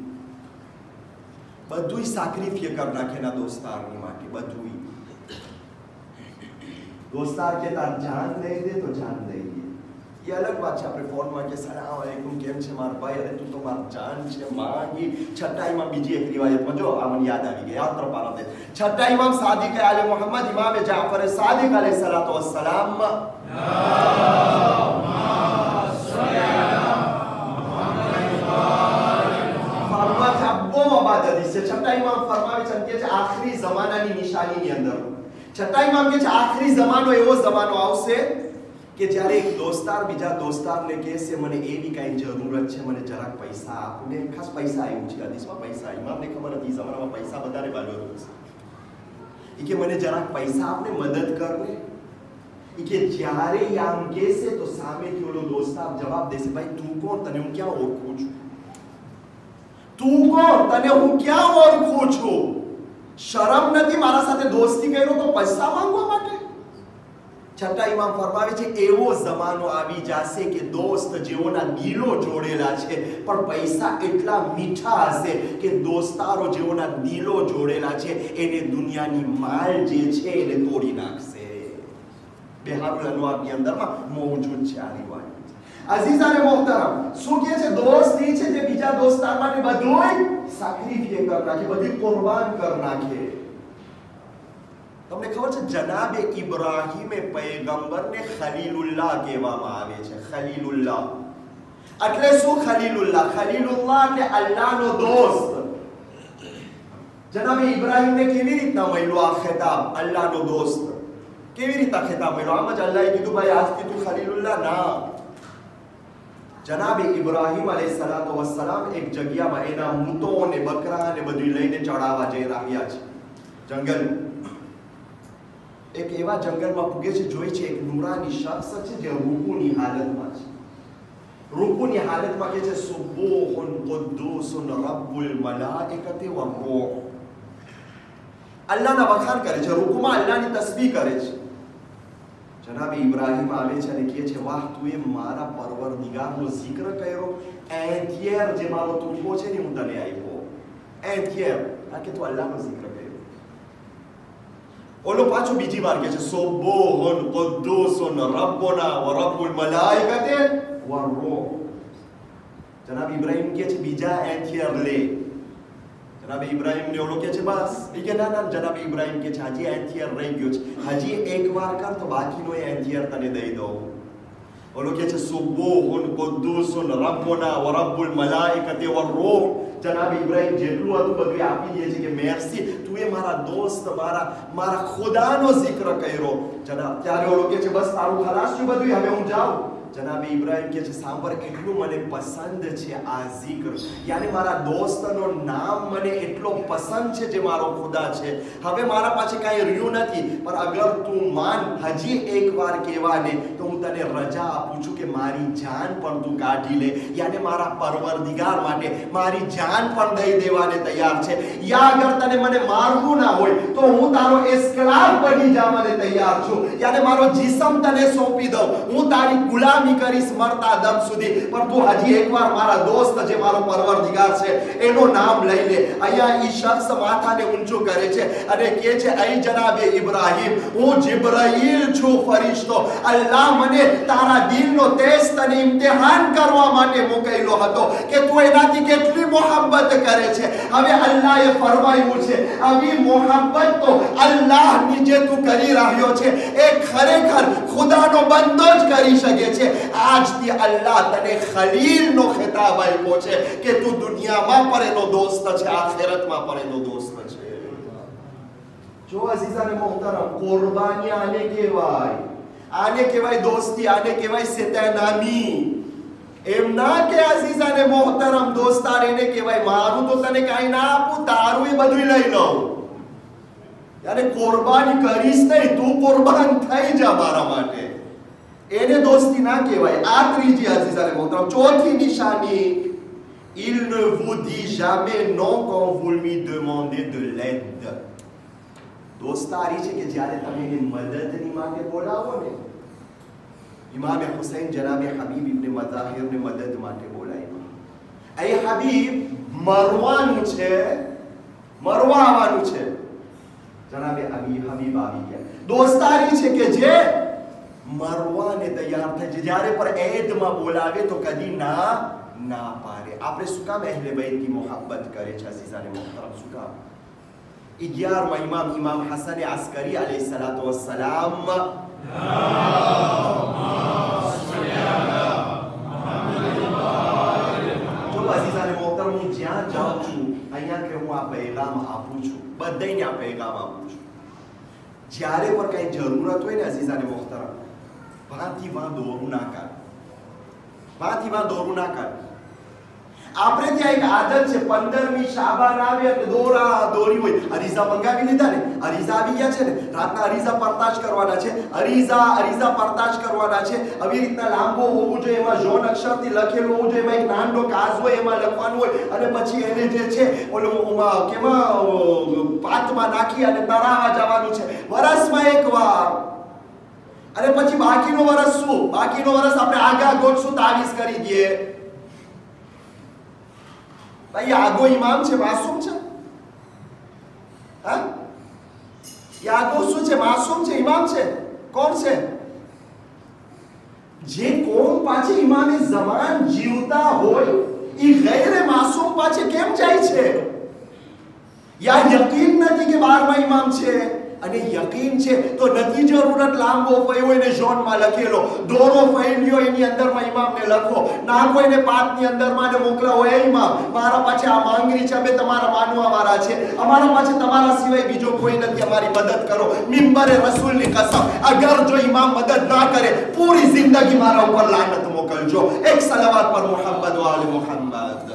બધુંય સાક્રિફાઈ કરી નાખે ના દોસ્તારની માટે. બધુંય દોસ્તાર કે તાર જાન દઈ દે તો જાન દઈ દે, એ અલગ વાત છે. આપણે ફોનમાં કે સલામ અલૈકુમ, કેમ છે મારા ભાઈ, અરે તું તો મારી જાન છે માંગી. છઠ્ઠાઈમાં બીજી એક રિવાયતમાં જો આ મને યાદ આવી ગઈ, યાદ તરફ દે. છઠ્ઠા ઇમામ સાદિક આલે મોહમ્મદ ઇમામ જાફર સાદિક અલૈહિ સલાતો વસ્સલામ છઠ્ઠા ઇમામ ફરમાવે છે કે આખરી જમાનાની નિશાનીની અંદર છઠ્ઠા ઇમામ કે છે આખરી જમાનો એવો જમાનો આવશે કે જ્યારે એક દોસ્તાર બીજા દોસ્તારને કહેશે મને એવી કાંઈ જરૂરત છે, મને જરાક પૈસા આપને. ખાસ પૈસા આવ્યું છે હદીસમાં, પૈસા. ઇમામને ખબર હતી જમાનામાં પૈસા વધારે વાલ્યો છે. એ કે મને જરાક પૈસા આપને, મદદ કરને. એ કે જ્યારે આમ કહેશે તો સામેથી ઓલો દોસ્તાર જવાબ દેશે, ભાઈ તું કોણ, તને હું ક્યાં ઓળખું છું? તું કોણ, તને હું ક્યાં ઓળખું છું? શરમ નથી મારા સાથે દોસ્તી કર્યો તો પૈસા માંગવા માટે? છઠ્ઠા ઇમામ ફરમાવે છે એવો જમાનો આવી જશે કે દોસ્ત જેઓના દિલો જોડેલા છે પણ પૈસા એટલા મીઠા હશે કે દોસ્તારો જેઓના દિલો જોડેલા છે એને દુનિયાની માલ જે છે એને તોડી નાખશે. બિહારુલ અનવારની અંદરમાં મોજૂદ છે આ રિવાયત. અઝીઝાને મોહતરમ, શું કહે છે? દોસ્ત એ છે જે બીજા દોસ્તાર માટે બધું સાક્રિફાઈ કરી નાખે, બધું કુરબાન કરી નાખે. તમને ખબર છે જનાબે ઇબ્રાહીમ પૈગંબરને ખલીલુલ્લાહ કહેવામાં આવે છે. ખલીલુલ્લાહ એટલે શું? ખલીલુલ્લાહ, ખલીલુલ્લાહ એટલે અલ્લાહનો દોસ્ત. જનાબે ઇબ્રાહીમને કેવી રીતના મળ્યો આ ખિતાબ, અલ્લાહનો દોસ્ત? કેવી રીતના ખિતાબ મળ્યો? આમ જ અલ્લાહે કીધું ભાઈ આજથી તું ખલીલુલ્લાહ ના. જનાબે ઇબ્રાહીમ અલૈહિસ્સલાતુ વસ્સલામ એક જગ્યામાં એના ઊંટો અને બકરા અને બધું લઈને ચડાવવા જઈ રહ્યા છે જંગલ. એક એવા જંગલમાં પૂગે છે, જોઈ છે એક નૂરાની શખ્સ છે જે રૂકુની હાલતમાં છે. રૂકુની હાલતમાં કે છે સુબૂહુન કુદ્દૂસુન રબ્બુલ મલાઇકતિ વર-રૂહ. અલ્લાહના વખાણ કરે છે, રૂકુમાં અલ્લાહની તસ્બીહ કરે છે. જનાબે ઇબ્રાહીમ આવે છે અને કહે છે વાહ, તું એ મારા પરવરદિગારનો zikr કર્યો. એન્થિયર જે મારો તુંબો છે ને હું તને આપ્યો. એન્થિયર આ કે તું અલ્લાહનો zikr કર્યો. ઓલો પાછો બીજી વાર કહે છે સુબૂહુન કુદ્દૂસુન રબ્બુના વ રબ્બુલ મલાઇકતિ વર-રૂહ. જનાબ ઇબ્રાહીમ કહે છે બીજા એન્થિયર લે. જનાબ ઇબ્રાહીમ ને ઓલો કહે છે બસ. એ કે ના ના. જનાબ ઇબ્રાહીમ કહે છે હજી એન્થિયર રહી ગયો છે, હજી એક વાર કર તો બાકીનો એન્થિયર તને દઈ દઉં. ઓલો કહે છે સુબૂહુન કુદ્દૂસુન રબ્બુના વ રબ્બુલ મલાઇકતિ વર-રૂહ. જનાબ ઇબ્રાહીમ જેટલું હતું બધું આપી દે છે કે મેર્સી, તું એ મારા દોસ્ત, મારા ખુદાનો zikr કર્યો. જનાબ ત્યારે ઓલો કહે છે બસ તારું ખલાસ છું બધું, હવે હું જાઉં. જનાબ ઇબ્રાહીમ કહે છે સાંભળ, એટલું મને પસંદ છે આ zikr, યાની મારા દોસ્તનો નામ મને એટલો પસંદ છે જે મારો ખુદા છે. હવે મારા પાસે કાંઈ રહ્યું નથી, પણ અગર તું માન હજી એક વાર કહેવા દે તો હું તને રજા આપું છું કે મારી જાન પણ તું કાઢી લે. યાની મારા પરવરદિગાર માટે મારી જાન પણ દઈ દેવાને તૈયાર છે. યા અગર તને મને મારવું ના હોય તો હું તારો એસ્ક્લાવ બની જવાને તૈયાર છું. યાની મારો જીસમ તને સોંપી દઉં, હું તારી ગુલામ ગુલામી કરીશ મરતા દમ સુધી, પણ તું હજી એકવાર મારા દોસ્ત જે મારો પરવરદિગાર છે એનું નામ લઈ લે. અહીંયા ઈ શખ્સ માથાને ઊંચું કરે છે અને કહે છે, અહીં જનાબે ઇબ્રાહીમ, હું જિબ્રાઈલ છું, ફરિશ્તો. અલ્લાહ મને તારા દિલનો ટેસ્ટ અને ઇમ્તિહાન કરવા માટે મોકલ્યો હતો કે તું એનાથી કેટલી મોહબ્બત કરે છે. હવે અલ્લાહે ફરમાવ્યું છે, આવી મોહબ્બત તો અલ્લાહની જે તું કરી રહ્યો છે એ ખરેખર ખુદાનો બંદો જ કરી શકે છે. આજથી અલ્લાહ તને ખલીલનો ખિતાબ આપ્યો છે કે તું દુનિયામાં પણ એનો દોસ્ત છે, આખિરતમાં પણ એનો દોસ્ત છે. જો અઝીઝાને મોહતરમ, કુરબાની આને કહેવાય, આને કહેવાય દોસ્તી, આને કહેવાય શેતાનામી. એમ ના કે અઝીઝાને મોહતરમ દોસ્તાર એને કહેવાય મારું તો તને કાંઈ ના આપું, તારું એ બધું લઈ લઉં. યાર કુરબાની કરીશ નહીં, તું કુરબાન થઈ જા મારા માટે, એને દોસ્તી ના કહેવાય. આ ત્રીજી અઝીઝાને મોહતરમ. ચોથી નિશાની, il ne vous dit jamais non quand vous lui demandez de l'aide. દોસ્તારી છે કે જ્યારે તમે એને મદદની માટે બોલાવો ને, ઇમામ હુસૈન જનાબે હબીબ ઇબ્ન મઝાહિરને મદદ માટે બોલાવ્યા. એ હબીબ મરવાનું છે, મરવા આવવાનું છે, જનાબે હબીબ આવી ગયા. દોસ્તારી છે કે જે મરવાને તૈયાર થાય છે, જ્યારે પર એદમાં બોલાવે તો કદી ના પાડે. આપણે શું કામ અહેલે બૈતની મોહબ્બત કરે છે અઝીઝાને મોહતરમ? શું કામ? 11માં ઇમામ હસન અસ્કરી અલૈહિ સલાતો વસ્સલામ, જો અઝીઝાને મોહતરમ, હું જ્યાં જાઉં છું અહીંયા કે હું આ પૈગામ આપું છું, બધાને આ પૈગામ આપું છું. જ્યારે પણ કઈ જરૂરત હોય ને અઝીઝાને મોહતરમ, વાંથી વાં દોરું ના કાઢ, વાંથી વાં દોરું ના કાઢ. આપણે ત્યાં એક આદત છે, 15મી શાબાન આવે એટલે દોરી હોય. અરીઝા મંગાવી લીધા ને, અરીઝા આવી ગયા છે ને, રાતના અરીઝા પરતાશ કરવાના છે, અરીઝા પરતાશ કરવાના છે. આવી રીતના લાંબો હોવું જોઈએ, એમાં જોન અક્ષરથી લખેલું હોવું જોઈએ, એમાં એક નાનો કાચ હોય, એમાં લખવાનું હોય, અને પછી એને જે છે ઓલું કેમાં પાતમાં નાખી અને તરાવા જવાનું છે વરસમાં એકવાર. અને પછી બાકીનો વરસ શું? બાકીનો વરસ આપણે આગા ગોઠશું, તાવીઝ કરી દઈએ. ભાઈ આગો ઇમામ છે, માસૂમ છે? હા, આગો શું છે? માસૂમ છે, ઇમામ છે? કોણ છે? જે કોમ પાછે ઇમામે ઝમાન જીવતા હોય એ ગૈરે માસૂમ પાછે કેમ જાય છે? યા યકીન નથી કે 12મા ઇમામ છે? અને યકીન છે તો નથી જરૂરત લાંબો ફયો એને ઝોનમાં લખેલો, દોરો ફેલ્યો એની અંદરમાં ઇમામને લખો, ના કોઈને પાતની અંદરમાં ને મોકલાવો, એ ઇમામ મારા પાસે આ માંગણી છે, અમે તમારા માનવા વાળા છે, અમારા પાસે તમારા સિવાય બીજો કોઈ નથી, અમારી મદદ કરો. મિંબરે રસૂલની કસમ, અગર જો ઇમામ મદદ ના કરે પૂરી જિંદગી મારા ઉપર લાનત મોકલજો. એક સલાવત પર મુહમ્મદ વ આલે મુહમ્મદ.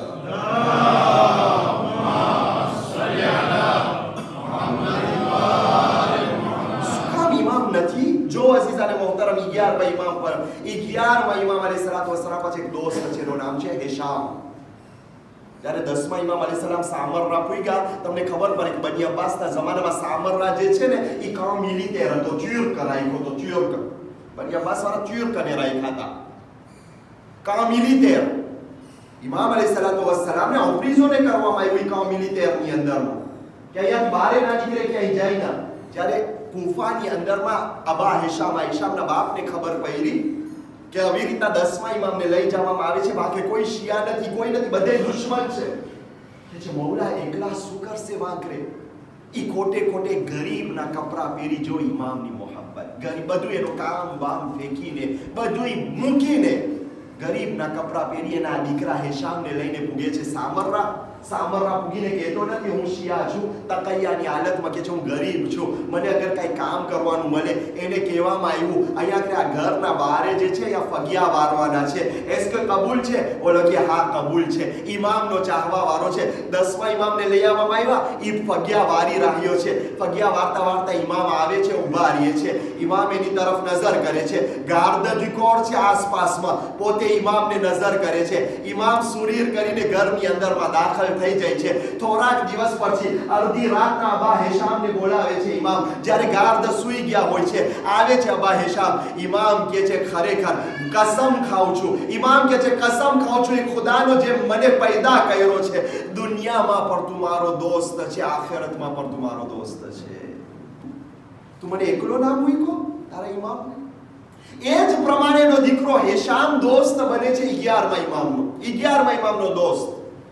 જો અઝીઝાને મોહતરમ 11મા ઇમામ પર, 11મા ઇમામ અલૈહિસ્સલાતુ વસ્સલામ પાસે એક દોસ્ત છે, એનું નામ છે હિશામ. જ્યારે 10મા ઇમામ અલૈહિસ્સલામ સામરરા પૂગ્યા, તમને ખબર પડે કે બની અબ્બાસના જમાનામાં સામરરા જે છે ને એ કામ મિલિટેર હતો, તુર્ક રાખ્યો હતો, તુર્ક. બની અબ્બાસ વાળા તુર્કને રાખ્યા હતા, કામ મિલિટેર. ઇમામ અલૈહિસ્સલાતુ વસ્સલામને ઓપરેશને કરવામાં આવ્યું કામ મિલિટેરની અંદરમાં, કે અહીંયા બારે ના નીકળે, ક્યાંય જાય ના. જ્યારે કૂફાની અંદરમાં અબા હિશામના બાપને ખબર પડી કે આવી રીતના 10મા ઇમામને લઈ જવામાં આવે છે, બાકી કોઈ શિયા નથી, કોઈ નથી, બધે દુશ્મન છે. કે છે મૌલા એકલા શું કરશે વાંકરે? ઈ કોટે ગરીબના કપડા પહેરી, જો ઇમામની મોહબ્બત, ગરીબ બધું એનું કામ બામ ફેંકીને, બધું મૂકીને ગરીબના કપડા પહેરી એના દીકરા હિશામને લઈને પૂગે છે સામરરા. પૂગીને કહેતો નથી હું શિયા છું, તકૈયાની હાલતમાં કે છે હું ગરીબ છું, મને અગર કઈ કામ કરવાનું મળે. એને કહેવામાં આવ્યું અહીંયા કે આ ઘરના બારે જે છે અહીંયા ફગિયા વારવાના છે. એસ્કે કબૂલ છે? બોલો કે હા કબૂલ છે. ઇમામનો ચાહવા વાળો છે. 10મા ઇમામને લઈ આવવામાં આવ્યા, એ ફગિયા વારી રહ્યો છે. ફગિયા વારતા ઇમામ આવે છે, ઊભા રહે છે. ઇમામ એની તરફ નજર કરે છે, ગાર્ડ કોણ છે આસપાસમાં, પોતે વખતે ઇમામને નજર કરે છે. ઇમામ સુરીર કરીને ઘરની અંદરમાં દાખલ થઈ જાય છે. થોડાક દિવસ પછી અડધી રાતના અબા હિશામને બોલાવે છે ઇમામ. જ્યારે ગાર્ડ સૂઈ ગયા હોય છે, આવે છે અબા હિશામ. ઇમામ કહે છે ખરેખર કસમ ખાઉં છું, ઇમામ કહે છે કસમ ખાઉં છું એ ખુદાનો જે મને પેદા કર્યો છે, દુનિયામાં પણ તું મારો દોસ્ત છે, આખિરતમાં પણ તું મારો દોસ્ત છે. તું મને એકલો ના મૂક્યો તારા ઇમામને. એ જ પ્રમાણેનો દીકરો હિશામ દોસ્ત બને છે 11મા ઇમામનો દોસ્ત.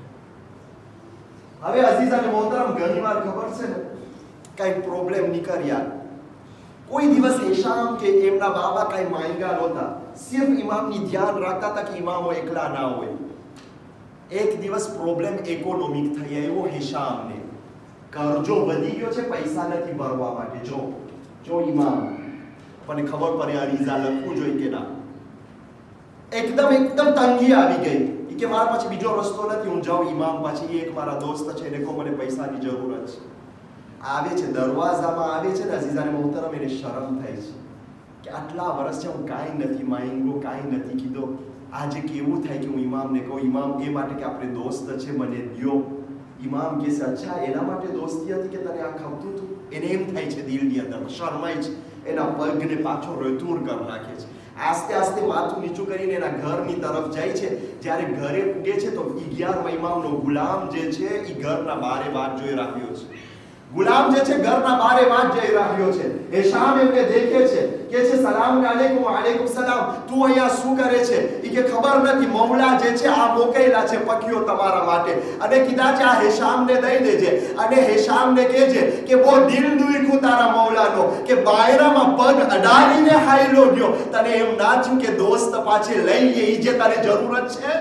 હવે અઝીઝ અને મોહતરમ, ઘણીવાર ખબર છે ને કઈ પ્રોબ્લેમ નીકળ્યા, કોઈ દિવસ હિશામ કે એમના બાબા કઈ માંગ્યા નહોતા, સિર્ફ ઇમામની ધ્યાન રાખતા હતા કે ઇમામો એકલા ના હોય. એક દિવસ પ્રોબ્લેમ ઇકોનોમિક થઈ આવ્યો હિશામને. કરજો વધી ગયો છે, પૈસા નથી ભરવા માટે. જો ઇમામ પણ ખબર પડે આ રીઝા લખવું જોઈએ કે ના. એકદમ તંગી આવી ગઈ કે મારા પાસે બીજો રસ્તો નથી, હું જાઉં ઇમામ પાછી. એક મારા દોસ્ત છે એને કહો મને પૈસાની જરૂરત છે. આવે છે, દરવાજામાં આવે છે ને અઝીઝાને મોહતરમ, એને શરમ થાય છે કે આટલા વર્ષ છે હું કાંઈ નથી માંગ્યો, કાંઈ નથી કીધો. આજે કેવું થાય કે હું ઇમામને કહું, ઇમામ એ માટે કે આપણે દોસ્ત છે મને દ્યો. ઇમામ કહે છે અચ્છા એના માટે દોસ્તી હતી કે તને આ ખપતું હતું. એને એમ થાય છે દિલની અંદર, શરમાય છે, એના પગને પાછો રતૂર કરી નાખે છે. આસ્તે માથું નીચું કરીને એના ઘરની તરફ જાય છે. જ્યારે ઘરે પૂગે છે તો 11મા ઇમામનો ગુલામ જે છે એ ઘરના બારે વાટ જોઈ રહ્યો છે. ગુલામ જે છે ઘરના બારે વાટ જઈ રહ્યો છે. હિશામ એમને દેખે છે, કે છે સલામ અલૈકુમ. વાલેકુમ સલામ. તું અહીંયા શું કરે છે? ઈ કે ખબર નથી, મૌલા જે છે આ મોકલેલા છે પક્ષીઓ તમારા માટે, અને કીધા છે આ હિશામને દઈ દેજે. અને હિશામને કહેજે કે બહુ દિલ દુખ્યું તારા મૌલાનો કે બાયરામાં પગ અડાડીને હાયલો ગયો. તને એમ ના થયું કે દોસ્ત પાછે લઈ લે, ઈ જે તારે જરૂરત છે.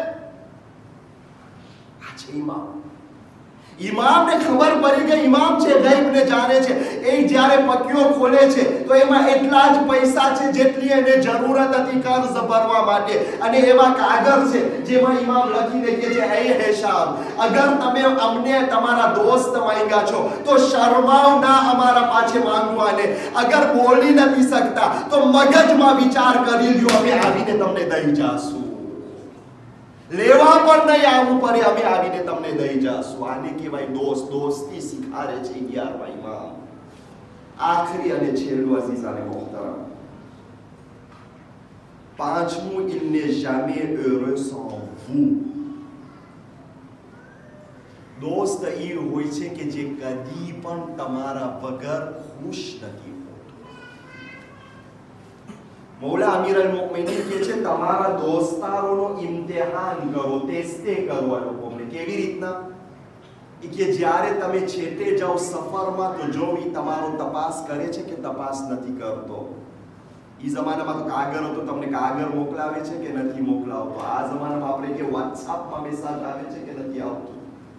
આ છે ઇમામ. ઇમામને ખબર પડી ગઈ ઇમામ છે ગૈબને જાણે છે. એ જ્યારે પક્યો ખોલે છે તો એમાં એટલા જ પૈસા છે જેટલી એને જરૂરત હતી કર્જ ભરવા માટે. અને એવા કાગળ છે જેમાં ઇમામ લખીને કહે છે એ હિશામ, અગર તમે અમને તમારા દોસ્ત માંગ્યા છો તો શરમાવ ના અમારા પાછે માંગવાને. અગર બોલી નથી શકતા તો મગજમાં વિચાર કરી લ્યો, અમે આવીને તમને દઈ જાશું. લેવા પણ નહીં આવવું પડે, અમે આવીને તમને દઈ જાશું. આને કહેવાય દોસ્ત. દોસ્તી શીખાડે છે 11મા ઇમામ. આખરી અને છેલ્લું અઝીઝ અને મોહતરમ, પાંચમું, il n'est jamais heureux sans vous. દોસ્ત એ હોય છે કે જે કદી પણ તમારા વગર ખુશ નથી. મૌલા અમીર અલ મોમિનીન કહે છે તમારા દોસ્તારોનો ઇમ્તિહાન કરો, ટેસ્ટે કરો આ લોકોને. કેવી રીતના? કે જ્યારે તમે છેટે જાઓ સફરમાં તો જો ઈ તમારો તપાસ કરે છે કે તપાસ નથી કરતો. ઈ જમાનામાં તો કાગળ હતો, તમને કાગળ મોકલાવે છે કે નથી મોકલાવતો. આ જમાનામાં આપણે કે વોટ્સએપમાં મેસેજ આવે છે કે નથી આવતું.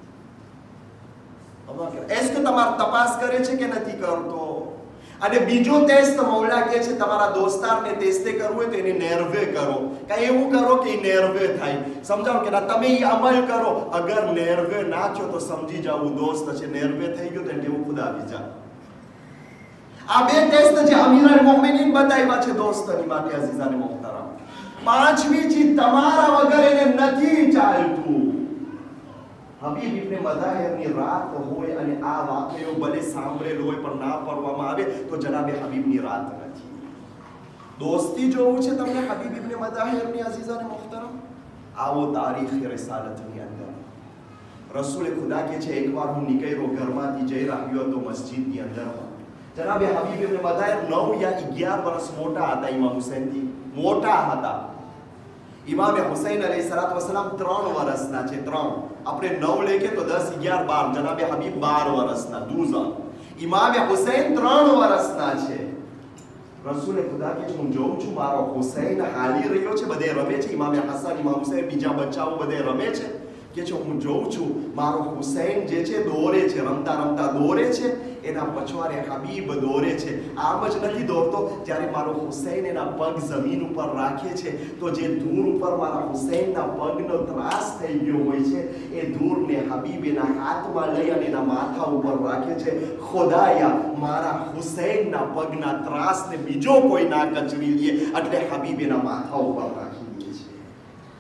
એસ્ક તમારો તપાસ કરે છે કે નથી કરતો. અને બીજો ટેસ્ટ મૌલા કહે છે તમારા દોસ્તારને ટેસ્ટે કરવું હોય તો એને નેર્વે કરો. કઈ એવું કરો કે નેર્વે થાય. સમજાવો કે ના તમે એ અમલ કરો. અગર નેર્વે ના છો તો સમજી જાવ દોસ્ત છે. નેર્વે થઈ ગયો તો એને એવું ખુદ આવી જા. આ બે ટેસ્ટ જે અમીર અલ મોમિનીન બતાવ્યા છે દોસ્તની માટે અઝીઝ અને મોહતરમ. પાંચમી ચીજ, તમારા વગર એને નથી ચાલતું. હબીબ ઇબ્ને મદાહિરની રાત હોય અને આ વાક્યો ભલે સાંભળેલો હોય પણ ના પડવામાં આવે તો જનાબે હબીબની રાત નથી. દોસ્તી જોવું છે તમને હબીબ ઇબ્ને મદાહિરની અઝીઝ અને મોહતરમ? આવો તારીખ રિસાલતની અંદર રસૂલ ખુદા કે છે એકવાર હું નીકળ્યો ઘરમાંથી જઈ રહ્યો હતો મસ્જિદની અંદર. જનાબે હબીબ ઇબ્ને મદાહિર 9 યા 11 વર્ષ મોટા હતા. ઇમામ હુસૈનથી મોટા હતા. ઇમામ હુસૈન અલૈહિસ્સલાતુ વસ્સલામ 3 વર્ષના છે. 3 આપણે 9 લેકે તો 10 11 12. જનાબે હબીબ 12 વર્ષના 12 ans. ઇમામ હુસૈન 3 વર્ષના છે. રસૂલ ખુદા કે હું જોઉં છું મારો હુસૈન હાલી રહ્યો છે, બધે રમે છે. ઇમામ હસન, ઇમામ હુસૈન, બીજા બચ્ચાઓ બધે રમે છે. કે હું જોઉં છું મારો હુસૈન જે છે દોરે છે, રમતા રમતા દોરે છે. એના પછવાડે હબીબ દોરે છે. આમ જ નથી દોરતો. જ્યારે મારો હુસૈન એના પગ જમીન ઉપર રાખે છે તો જે ધૂળ ઉપર મારા હુસૈનના પગનો ત્રાસ થઈ ગયો હોય છે એ ધૂળને હબીબ એના હાથમાં લઈ અને એના માથા ઉપર રાખે છે. ખુદાયા મારા હુસૈનના પગના ત્રાસને બીજો કોઈ ના કચડી લે એટલે હબીબ એના માથા ઉપર રાખી દે છે.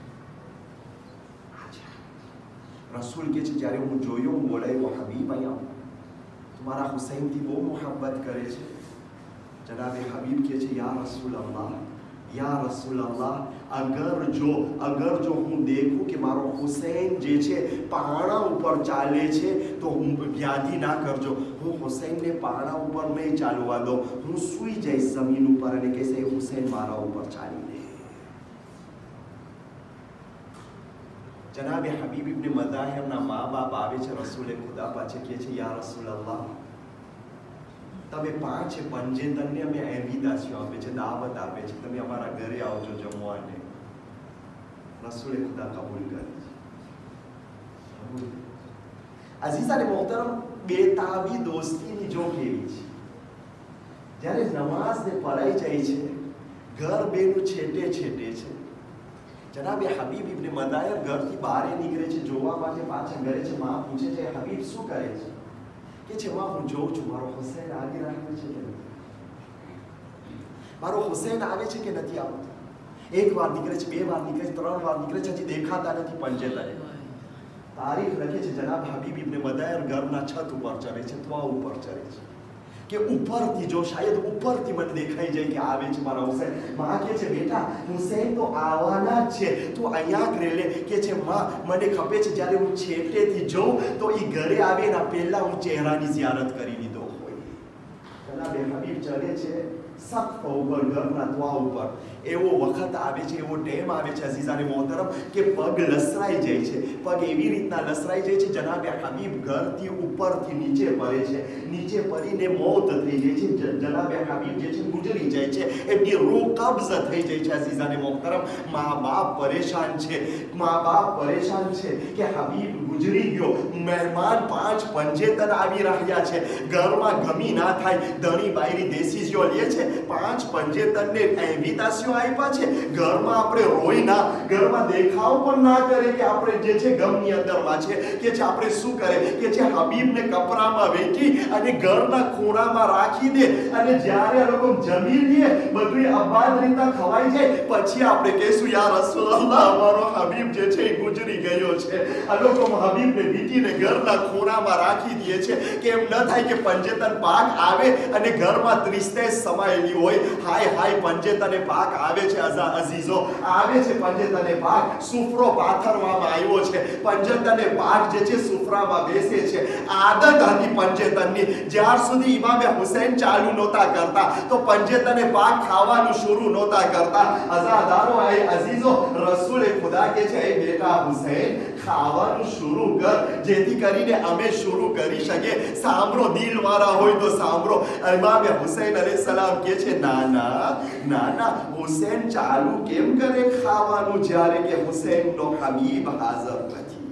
રસૂલ કહે છે જ્યારે હું જોયો હું બોલાયો હબીબ અહીંયા તમારા હુસૈનથી બહુ મોહબ્બત કરે છે. જનાબે હબીબ કહે છે યા રસૂલ અલ્લાહ અગર જો હું દેખું કે મારો હુસૈન જે છે પહાડા ઉપર ચાલે છે તો હું વ્યાધિ ના કરજો, હું હુસૈનને પહાડા ઉપર નહીં ચાલવા દો, હું સૂઈ જઈશ જમીન ઉપર અને કહેશે હુસૈન મારા ઉપર ચાલી દે. જનાબે હબીબ ઇબ્ન મદાહિરના મા બાપ આવે છે રસૂલે ખુદા પાસે કહે છે યા રસૂલ અલ્લાહ તમે 5 પંજેતનને અમે ઇન્વિટેશન આપે છે, દાવત આપે છે, તમે અમારા ઘરે આવજો જમવાને. રસૂલે ખુદા કબૂલ કરે છે. અઝીઝાને મોહતરમ બેતાબી દોસ્તીની જો કેવી છે, જ્યારે નમાઝને પઢાઈ જાય છે ઘર બેનું છેટે છેટે છે. જનાબે હબીબ ઇબ્ન મદાયર ઘરથી બહાર નીકળે છે જોવા માટે, પાછા ઘરે છે. માં પૂછે છે હબીબ શું કરે છે? કે છે માં હું જોઉં છું મારો હુસૈન આવી રહ્યો છે કે નથી, મારો હુસૈન આવે છે કે નથી આવતો. એક વાર નીકળે છે, 2 વાર નીકળે છે, 3 વાર નીકળે છે, હજી દેખાતા નથી પંજેતને. તારીખ લખે છે જનાબ હબીબ ઇબ્ન મદાયર ઘરના છત ઉપર ચડે છે, ત્વા ઉપર ચડે છે કે ઉપરથી જો શાયદ ઉપરથી મને દેખાઈ જાય કે આવે છે મારા હુસૈન. માં કહે છે બેટા હુસૈન તો આવવાના જ છે, તું અહીંયા જ રહે લે. કે છે માં મને ખપે છે જ્યારે હું છેટેથી જોઉં તો એ ઘરે આવે એના પહેલા હું ચહેરાની ઝિયારત કરી લીધો હોય. જનાબે હબીબ ચડે છે સખ્ત ઉપર ઘરના ત્વા ઉપર. એવો વખત આવે છે, એવો ટાઈમ આવે છે અઝીઝાને મોહતરમ કે પગ લસરાઈ જાય છે. પગ એવી રીતના લસરાઈ જાય છે જનાબે હબીબ ઘરથી ઉપરથી નીચે પડે છે, નીચે પડીને મોત થઈ જાય છે. જનાબે હબીબ જે છે ગુજરી જાય છે, એમની રૂહ કબ્ઝ થઈ જાય છે અઝીઝાને મોહતરમ. મા બાપ પરેશાન છે કે હબીબ ગુજરી ગયો. મહેમાન 5 પંજેતન આવી રહ્યા છે, ઘરમાં ગમી ના થાય. ધણી બાયરી દેશીઓ લે છે, 5 પંજેતનને ઇન્વિટેશન આપ્યા છે. ઘરમાં આપણે રોઈ ના, ઘરમાં દેખાવ પણ ના કરે કે આપણે જે છે ગમની અંદરમાં છે. કે છે આપણે શું કરે કે છે હબીબને કપરામાં વેચી અને ઘરના ખૂણામાં રાખી દે અને જ્યારે આ લોકો જમી લે બધું આબાદ રીતના ખવાઈ જાય પછી આપણે કહીશું યા રસૂલલ્લાહ અમારો હબીબ જે છે એ ગુજરી ગયો છે. આ લોકો હબીબને વીટીને ઘરના ખૂણામાં રાખી દે છે કે એમ ન થાય કે પંજેતન પાક આવે અને ઘરમાં ત્રિસ્તેજ સમાયેલી હોય. હાય પંજેતને પાક આવે છે અઝીઝો, આવે છે પંજેતને પાક. સુફરો પાથરવામાં આવ્યો છે, પંજેતને પાક જે છે સુફરામાં બેસે છે. આદત હતી પંજેતનની. જ્યાર સુધી ઇમામે હુસૈન ચાલુ નહોતા કરતા તો પંજેતને પાક ખાવાનું શરૂ નહોતા કરતા. અઝાદારો અઝીઝો રસૂલે ખુદા કે છે એ બેટા હુસૈન ખાવાનું શરૂ કર જેથી કરીને અમે શરૂ કરી શકીએ. સાંભળો, દિલવાળા હોય તો સાંભળો. ઇમામે હુસૈન અલૈહિસ્સલામ કે છે ના હુસૈન ચાલુ કેમ કરે ખાવાનું જ્યારે કે હુસૈનનો હબીબ હાજર નથી.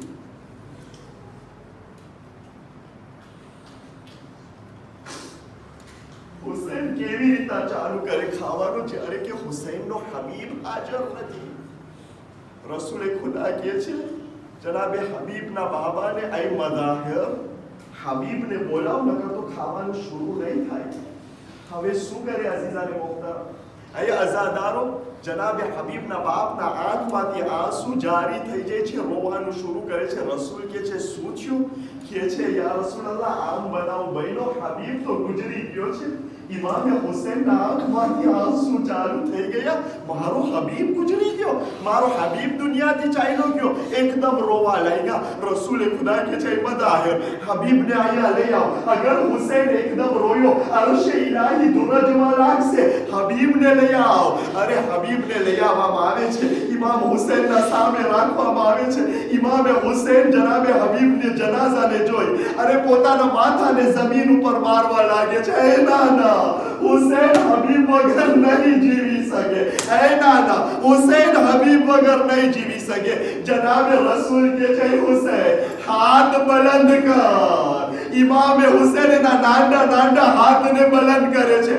હુસૈન કેવી રીતે ચાલુ કરે ખાવાનું જ્યારે કે હુસૈનનો હબીબ હાજર નથી. રસૂલે ખુદા કહે છે જનાબે હબીબના બાબાને આઈ મદાહિર હબીબને બોલાવ નકર તો ખાવાનું શરૂ નહીં થાય. હવે શું કરે અઝીઝાને મોહતરમ? અહીંયા અઝાદારો જનાબે હબીબના બાપના આંખમાંથી આંસુ જારી થઈ જાય છે, રોવાનું શરૂ કરે છે. રસૂલ કે છે શું થયું? કે છે યા રસૂલલ્લાહ આમ બનાવ બન્યો, હબીબ તો ગુજરી ગયો છે. ઇમામે હુસૈનના આંખમાંથી આંસુ ચાલુ થઈ ગયા. મારો હબીબ ગુજરી ગયો, મારો હબીબ દુનિયાથી ચાલ્યો ગયો. એકદમ રોવા લાગ્યા. રસૂલે ખુદા કે છે મદાહિર હબીબને અહીંયા લઈ આવ. અગર હુસૈન એકદમ રોયો અરશે ઇલાહી ધુરજમાં લાગશે. હબીબને લઈ આવ. અરે હબીબને લઈ આવવામાં આવે છે, ઇમામ હુસૈનના સામે રાખવામાં આવે છે. ઇમામે હુસૈન જનાબે હબીબને જનાઝાને જોઈ અને પોતાના માથાને જમીન ઉપર મારવા લાગે છે. એ ના હુસૈન હબીબ વગર નહીં જીવી શકે. એ ના હુસૈન હબીબ વગર નહીં જીવી શકે. જનાબે રસૂલ કે છે હુસૈન હાથ બલંદ કર. ઇમામે હુસૈનના નાના હાથને બલંદ કરે છે.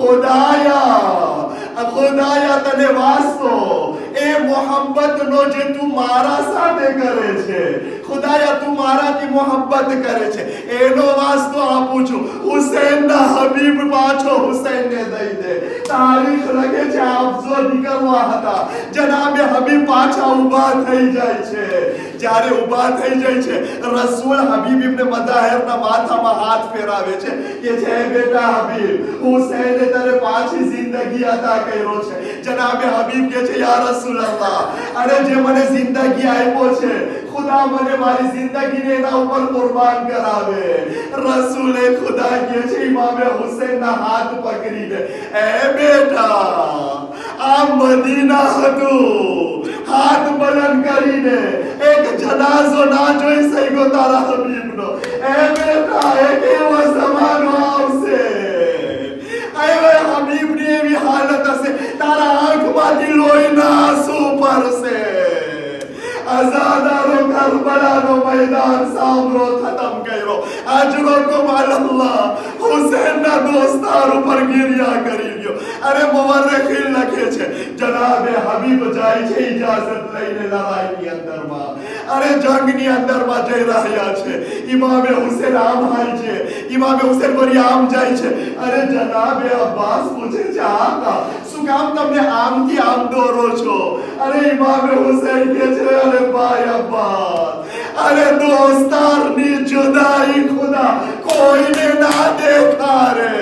ખુદાયા તને વાસ્તો એ મોહબ્બતનો જે તું મારા સાથે કરે છે, खुदाया તું મારાથી મોહબ્બત કરે છે એનો વાસ્તો આપું છું હુસૈનના હબીબ પાછો હુસૈનને દઈ દે તારીખ લગે છે આપજો નીકળવા હતા જનાબે હબીબ પાછા ઊભા થઈ જાય છે જ્યારે ઊભા થઈ જાય છે રસૂલ હબીબ ઇબ્ન મદાહિરના માથામાં હાથ ફેરાવે છે કે જય બેટા હબીબ હુસૈને તને પાછી જિંદગી અતા કર્યો છે જનાબે હબીબ કે છે યા રસૂલ અલ્લાહ અરે જે મને જિંદગી આપ્યો છે खुदा मने मारी जिंदगी ने ना ऊपर कुर्बान करावे रसूले खुदा के छे इमाम हुसैन ना हाथ पकड़ी दे ए बेटा आ मदीना हतो हाथ बुलंद करीने एक जनाजो ना जोई सही गो तारा हबीब नो ए बेटा एक एवो जमानो आवसे आए वे हबीब ने भी हालत से तारा आंख माथी लोई ना आंसू पर से आजादारो करबलानो मैदान सामरो खत्म करो अजरकुम अल्लाह हुसैन ना दोस्तारो पर गिरिया करी लियो अरे मुवर्रिखीन लखे छे जनाबे हबीब जाय छे इजाजत लईने लड़ाई अंदर मा अरे जंग ની અંદર માં જઈ રહ્યા છે ઇમામે હુસૈન આમ હાય છે ઇમામે હુસૈન વરી આમ જાય છે અરે જનાબે અબ્બાસ પૂછે છે આકા શું કામ તમને આમથી આમ દોરો છો અરે ઇમામે હુસૈન કે છે અરે ભાઈ અબ્બાસ अरे दोस्तार नी जुदाई खुदा कोई ने ना देखा रे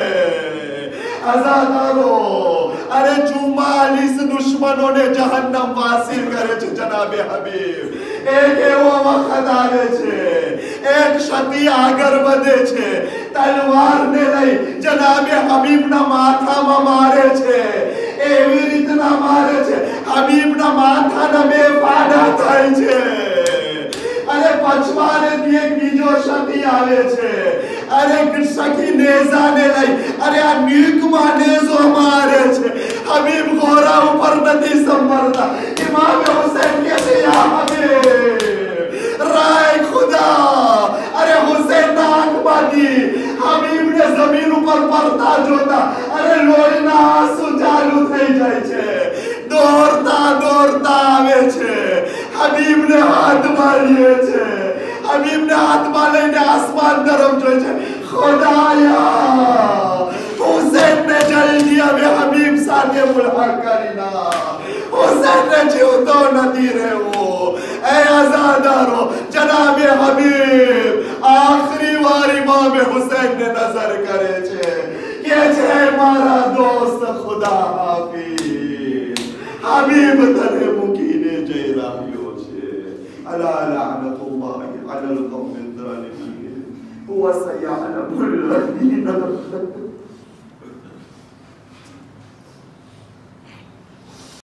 आजादारो अरे 44 दुश्मनों ने जहन्नम वासिल करे छे जनाबे हबीब एक एवो वखत आवे छे एक शती आगर वधे छे तलवार ने लई जनाबे हबीब ना माथा में मारे छे एवी रीतना मारे छे हबीब ना माथा ना बे फाड़ा थाय छे अरे पछवारे दी एक बीजो शती आवे छे अरे सखी नेजा ने लई अरे आ नीक मा नेजो मारे छे हबीब घोड़ा ऊपर नदी संभरता इमाम हुसैन के से या हबीब राय खुदा अरे हुसैन ना आंख बादी हबीब ने जमीन ऊपर पड़ता जोता अरे लोई ना आंसू चालू થઈ જાય છે દોડતા દોડતા આવે છે हबीब ने हाथ मारिए छे हबीब ने हाथ मारे ने आसमान तरफ जोए छे खुदाया हुसैन ने जल्दी अबे हबीब साथे मुलाकात करीना हुसैन ने जीवतो नथी रहेवो ए आजादारो जनाबे हबीब आखिरी वार इमाम हुसैन ने नजर करे छे के छे मारा दोस्त खुदा हाफिज हबीब तने मुकीने जय रहियो अला लअनतुल्लाहि अलल कौमिल ज़ालिमीन हुवा सयअलमुल लज़ीना